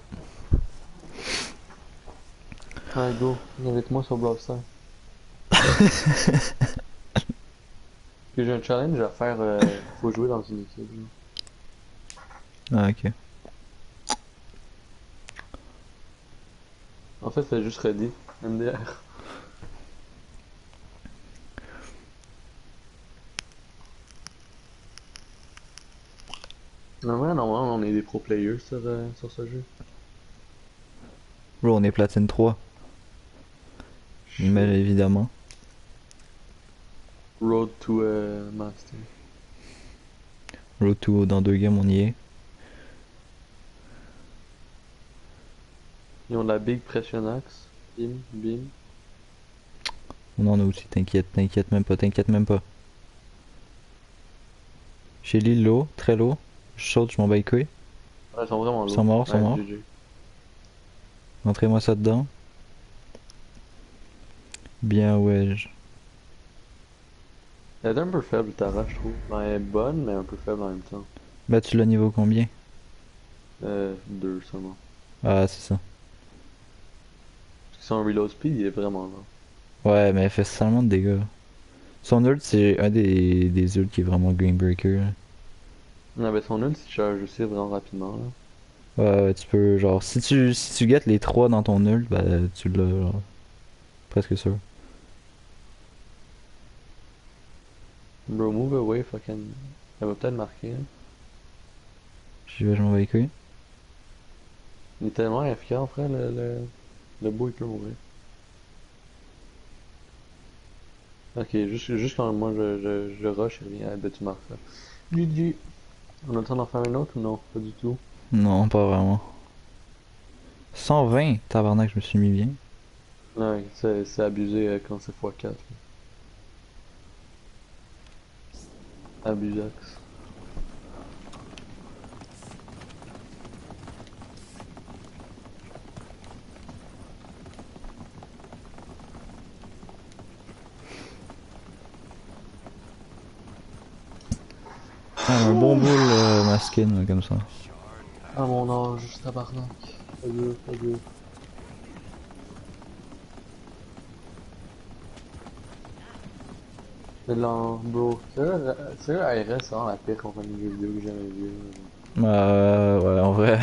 Allez, go, invite-moi sur Brawl Stars. Puis j'ai un challenge à faire, euh, faut jouer dans une équipe. Genre. Ah, ok. En fait, c'est juste ready, M D R. En vrai, normalement, on est des pro players sur, euh, sur ce jeu. Bro, on est platine trois. Mais évidemment. Road to euh, Master. Road to dans deux games, on y est. Ils ont de la Big Pression Axe. Bim, bim. On en a aussi, t'inquiète, t'inquiète même pas, t'inquiète même pas. Chez Lille, low, très low. Je saute, je m'en bats les couilles. Ouais, ils sont vraiment Ils lourds. sont morts, ils sont Ouais, morts. G G. Montrez-moi ça dedans. Bien, ouais. je- Elle est un peu faible, Tara, je trouve. Ben, elle est bonne, mais un peu faible en même temps. Bah, tu l'as niveau combien? Euh, deux seulement. Ah, c'est ça. Parce que son reload speed, il est vraiment lent. Ouais, mais elle fait seulement de dégâts. Son ult, c'est un des, des ults qui est vraiment Greenbreaker. là. Non, mais son ult, il charge aussi vraiment rapidement, là. Ouais, ouais, tu peux, genre, si tu, si tu guettes les trois dans ton ult, bah, tu l'as, genre, presque sûr. Bro, move away, fucking. Elle va peut-être marquer, hein. J'y vais, je m'en bats les couilles. Il est tellement efficace, frère, le, le, le beau, il peut mourir. Ok, juste, juste quand moi je, je, je rush, il revient. Ah, ben tu marques ça. G G. On a le temps d'en faire un autre ou non? Pas du tout. Non, pas vraiment. cent vingt, tabarnak, je me suis mis bien. Ouais, c'est c'est abusé euh, quand c'est fois quatre. Abusax. Ah, un bon boule euh, ma skin, ouais, comme ça. Ah mon âge, juste tabarnak. Adieu, adieu. Mais non, bro, sérieux, sérieux, A R S, c'est vraiment la pire compagnie de jeux vidéo que j'ai jamais vue. Euh, ouais, en vrai.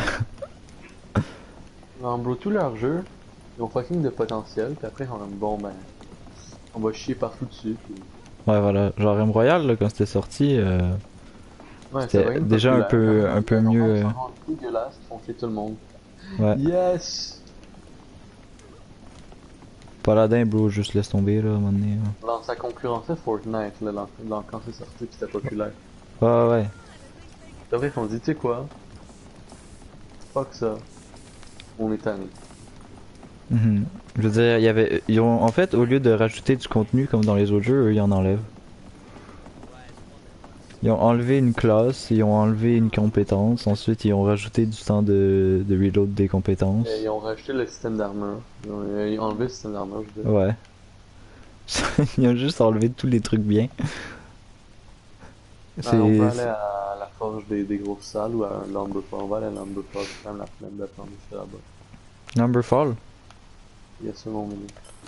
Non, bro, tous leurs jeux, ils ont fucking de potentiel, puis après, ils sont comme, bon, ben, on va chier partout dessus, puis... Ouais, voilà. Genre M Royal, là, quand c'était sorti, euh, Ouais, c'est c'était fucking déjà un populaire. Puis peu, après, un ils peu sont mieux. ils euh, sont rendus dégueulasses, ils font chier tout le monde. Ouais. Yes! Paladin, bro, juste laisse tomber, là, à un moment donné. Là. Dans sa concurrence, Fortnite, là, dans, dans- quand c'est sorti, puis c'était populaire. Ouais, ouais, ouais. Puis après, ils ont dit, tu sais quoi? Fuck ça. On est tanné. Mhm. Je veux dire, il y avait, ils ont, en fait, au lieu de rajouter du contenu comme dans les autres jeux, eux, ils en enlèvent. Ils ont enlevé une classe, ils ont enlevé une compétence, ensuite ils ont rajouté du temps de, de reload des Et compétences. ils ont rajouté le système d'armure. Ils ont, ils ont enlevé le système d'armure, je veux dire. Ouais. Ils ont juste enlevé tous les trucs bien. Ouais, on peut C'est... aller c'est- à la forge des, des grosses salles ou à l'Amberfall. On va aller à l'Amberfall, c'est quand même la flemme d'attendre ici là-bas. Numberfall? Il y a ça mon menu.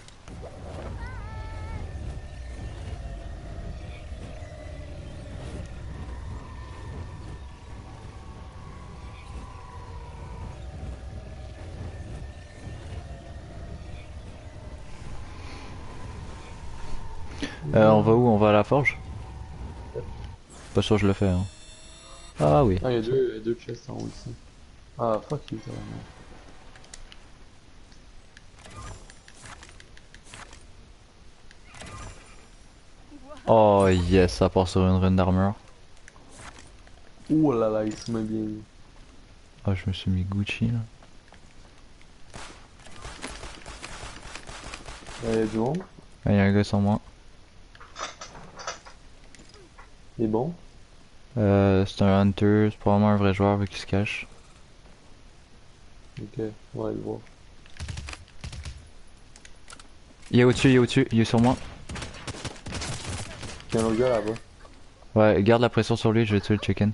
Euh, on va où? On va à la forge? Pas sûr que je le fais, hein. Ah oui. Ah, il y a deux, il y a deux chests en haut ici. Ah, fuck you, ça va. Oh yes, ça part sur une rune d'armure. Ouh là là, il se met bien. Ah, je me suis mis Gucci là. Il y a du monde. Ah, y a un gars sur moi. Il est bon. Euh, c'est un hunter, c'est probablement un vrai joueur qui se cache. Ok, on va aller le voir. Il est au-dessus, il est au-dessus, il est sur moi. Il y a un autre gars là-bas. Ouais, garde la pression sur lui, je vais tuer le chicken.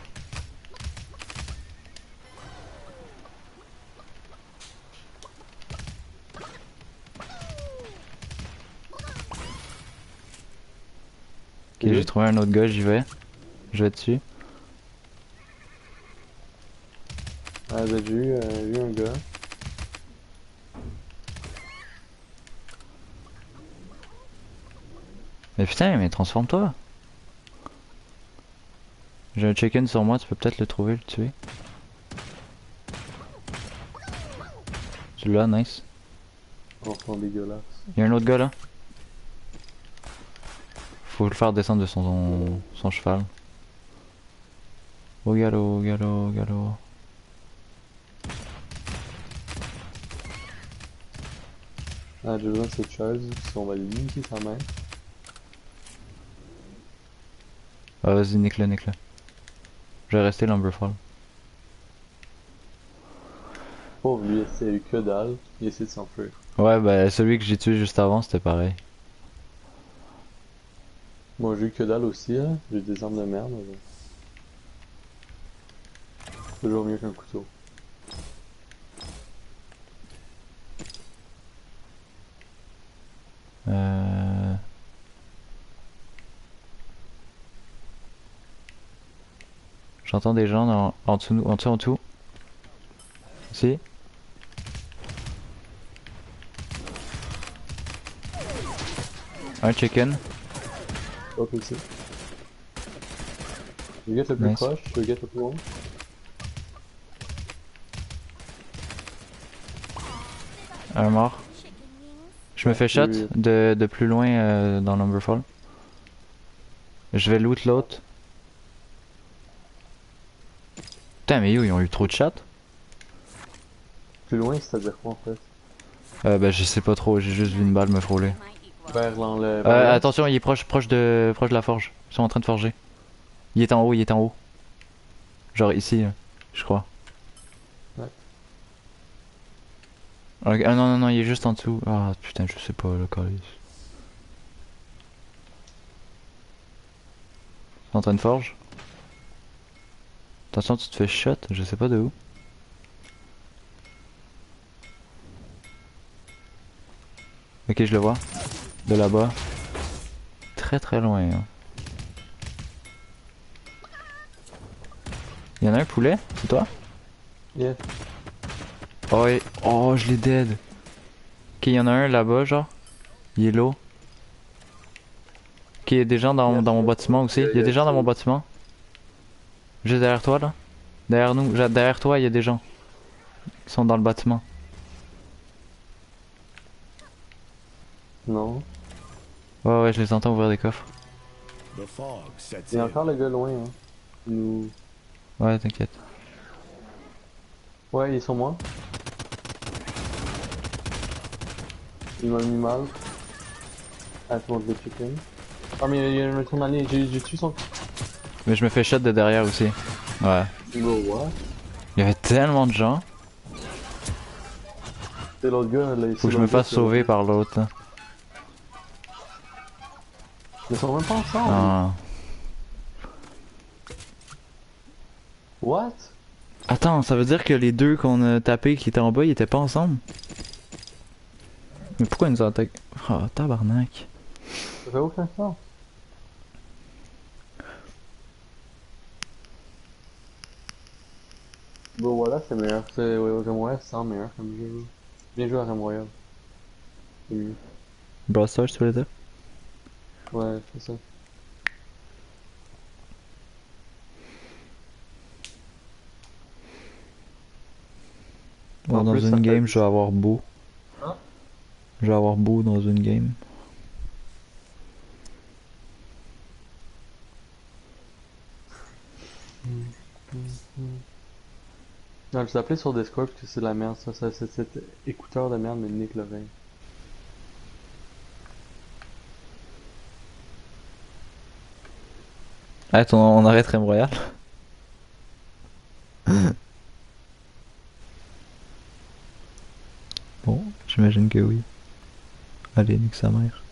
Ok, j'ai trouvé un autre gars, j'y vais. Je vais dessus. Ah, j'ai eu, euh, j'ai eu un gars. Mais putain, mais transforme-toi. J'ai un chicken sur moi, tu peux peut-être le trouver, le tuer. Celui-là, nice. Enfant dégueulasse. Il y a un autre gars là. Faut le faire descendre de son, son cheval. Au galop, au galop, au galop. Ah, j'ai besoin de cette chose, si on va limiter sa main. Ah, vas-y, nique-le, nique-le. Je vais rester l'Umberfall. Pauvre lui, il a eu que dalle, il essaie de s'enfuir. Ouais, bah celui que j'ai tué juste avant, c'était pareil. Moi j'ai eu que dalle aussi, là. J'ai des armes de merde, mais bon. Toujours mieux qu'un couteau. Euh... J'entends des gens dans... en dessous, en dessous, en dessous. Ici. Un chicken. Hop, ici. Je get le plus Nice. proche, je get le plus loin. Un mort. Je me fais shot de, de plus loin euh, dans l'Umberfall. Je vais loot l'autre. Putain, mais yo, ils ont eu trop de chat. Plus loin, c'est-à-dire quoi en fait? Euh, bah je sais pas trop, j'ai juste vu une balle me frôler. Vers l'enlève. Euh, attention, il est proche, proche de, proche de la forge. Ils sont en train de forger. Il est en haut, il est en haut. Genre ici, euh, je crois. Ouais. Ok, ah non, non, non, il est juste en dessous. Ah putain, je sais pas, le calice. En train de forge. Attention, tu te fais shot, je sais pas de où. Ok, je le vois. De là-bas. très très loin. Hein. Y'en a un poulet? C'est toi? Yeah. Oh, et... oh je l'ai dead. Ok, y'en a un là-bas, genre. Yellow. Ok, y'a des gens dans, dans mon bâtiment aussi. Y'a des gens dans mon bâtiment. Juste derrière toi là. Derrière nous, ja- derrière toi, y'a des gens. Qui sont dans le bâtiment. Non. Ouais, ouais, je les entends ouvrir des coffres. The fog sets Il y a in. encore le gars loin, hein. Il nous... Ouais, t'inquiète. Ouais, il est sur moi. Il m'a mis mal. Attends, je vais checker. Ah, mais il y a un retour d'année, j'ai j'ai tué son... Mais je me fais shot de derrière aussi. Ouais. Bro, what? Il y avait tellement de gens. C'est l'autre gars, là, ici. Faut que je me fasse sauver par l'autre. là. Mais ils sont même pas ensemble. Ah. What? Attends, ça veut dire que les deux qu'on a tapés qui étaient en bas, ils étaient pas ensemble? Mais pourquoi ils nous attaquent? Oh, tabarnak. Ça fait aucun sens. Bon voilà, c'est meilleur. C'est ouais, Realm Royale, c'est meilleur comme jeu. Bien joué à Realm Royale. C'est mieux. Brawl Stars, tu voulais dire? Ouais, c'est ça. Bon, En dans plus, ça une fait- game, je vais avoir beau. Hein? Je vais avoir beau dans une game. Non, je t'ai appelé sur Discord parce que c'est de la merde, ça, ça c'est cet écouteur de merde, mais nique l'oreille. Attends, on arrête Rem Royal. Bon, j'imagine que oui. Allez, nique sa mère.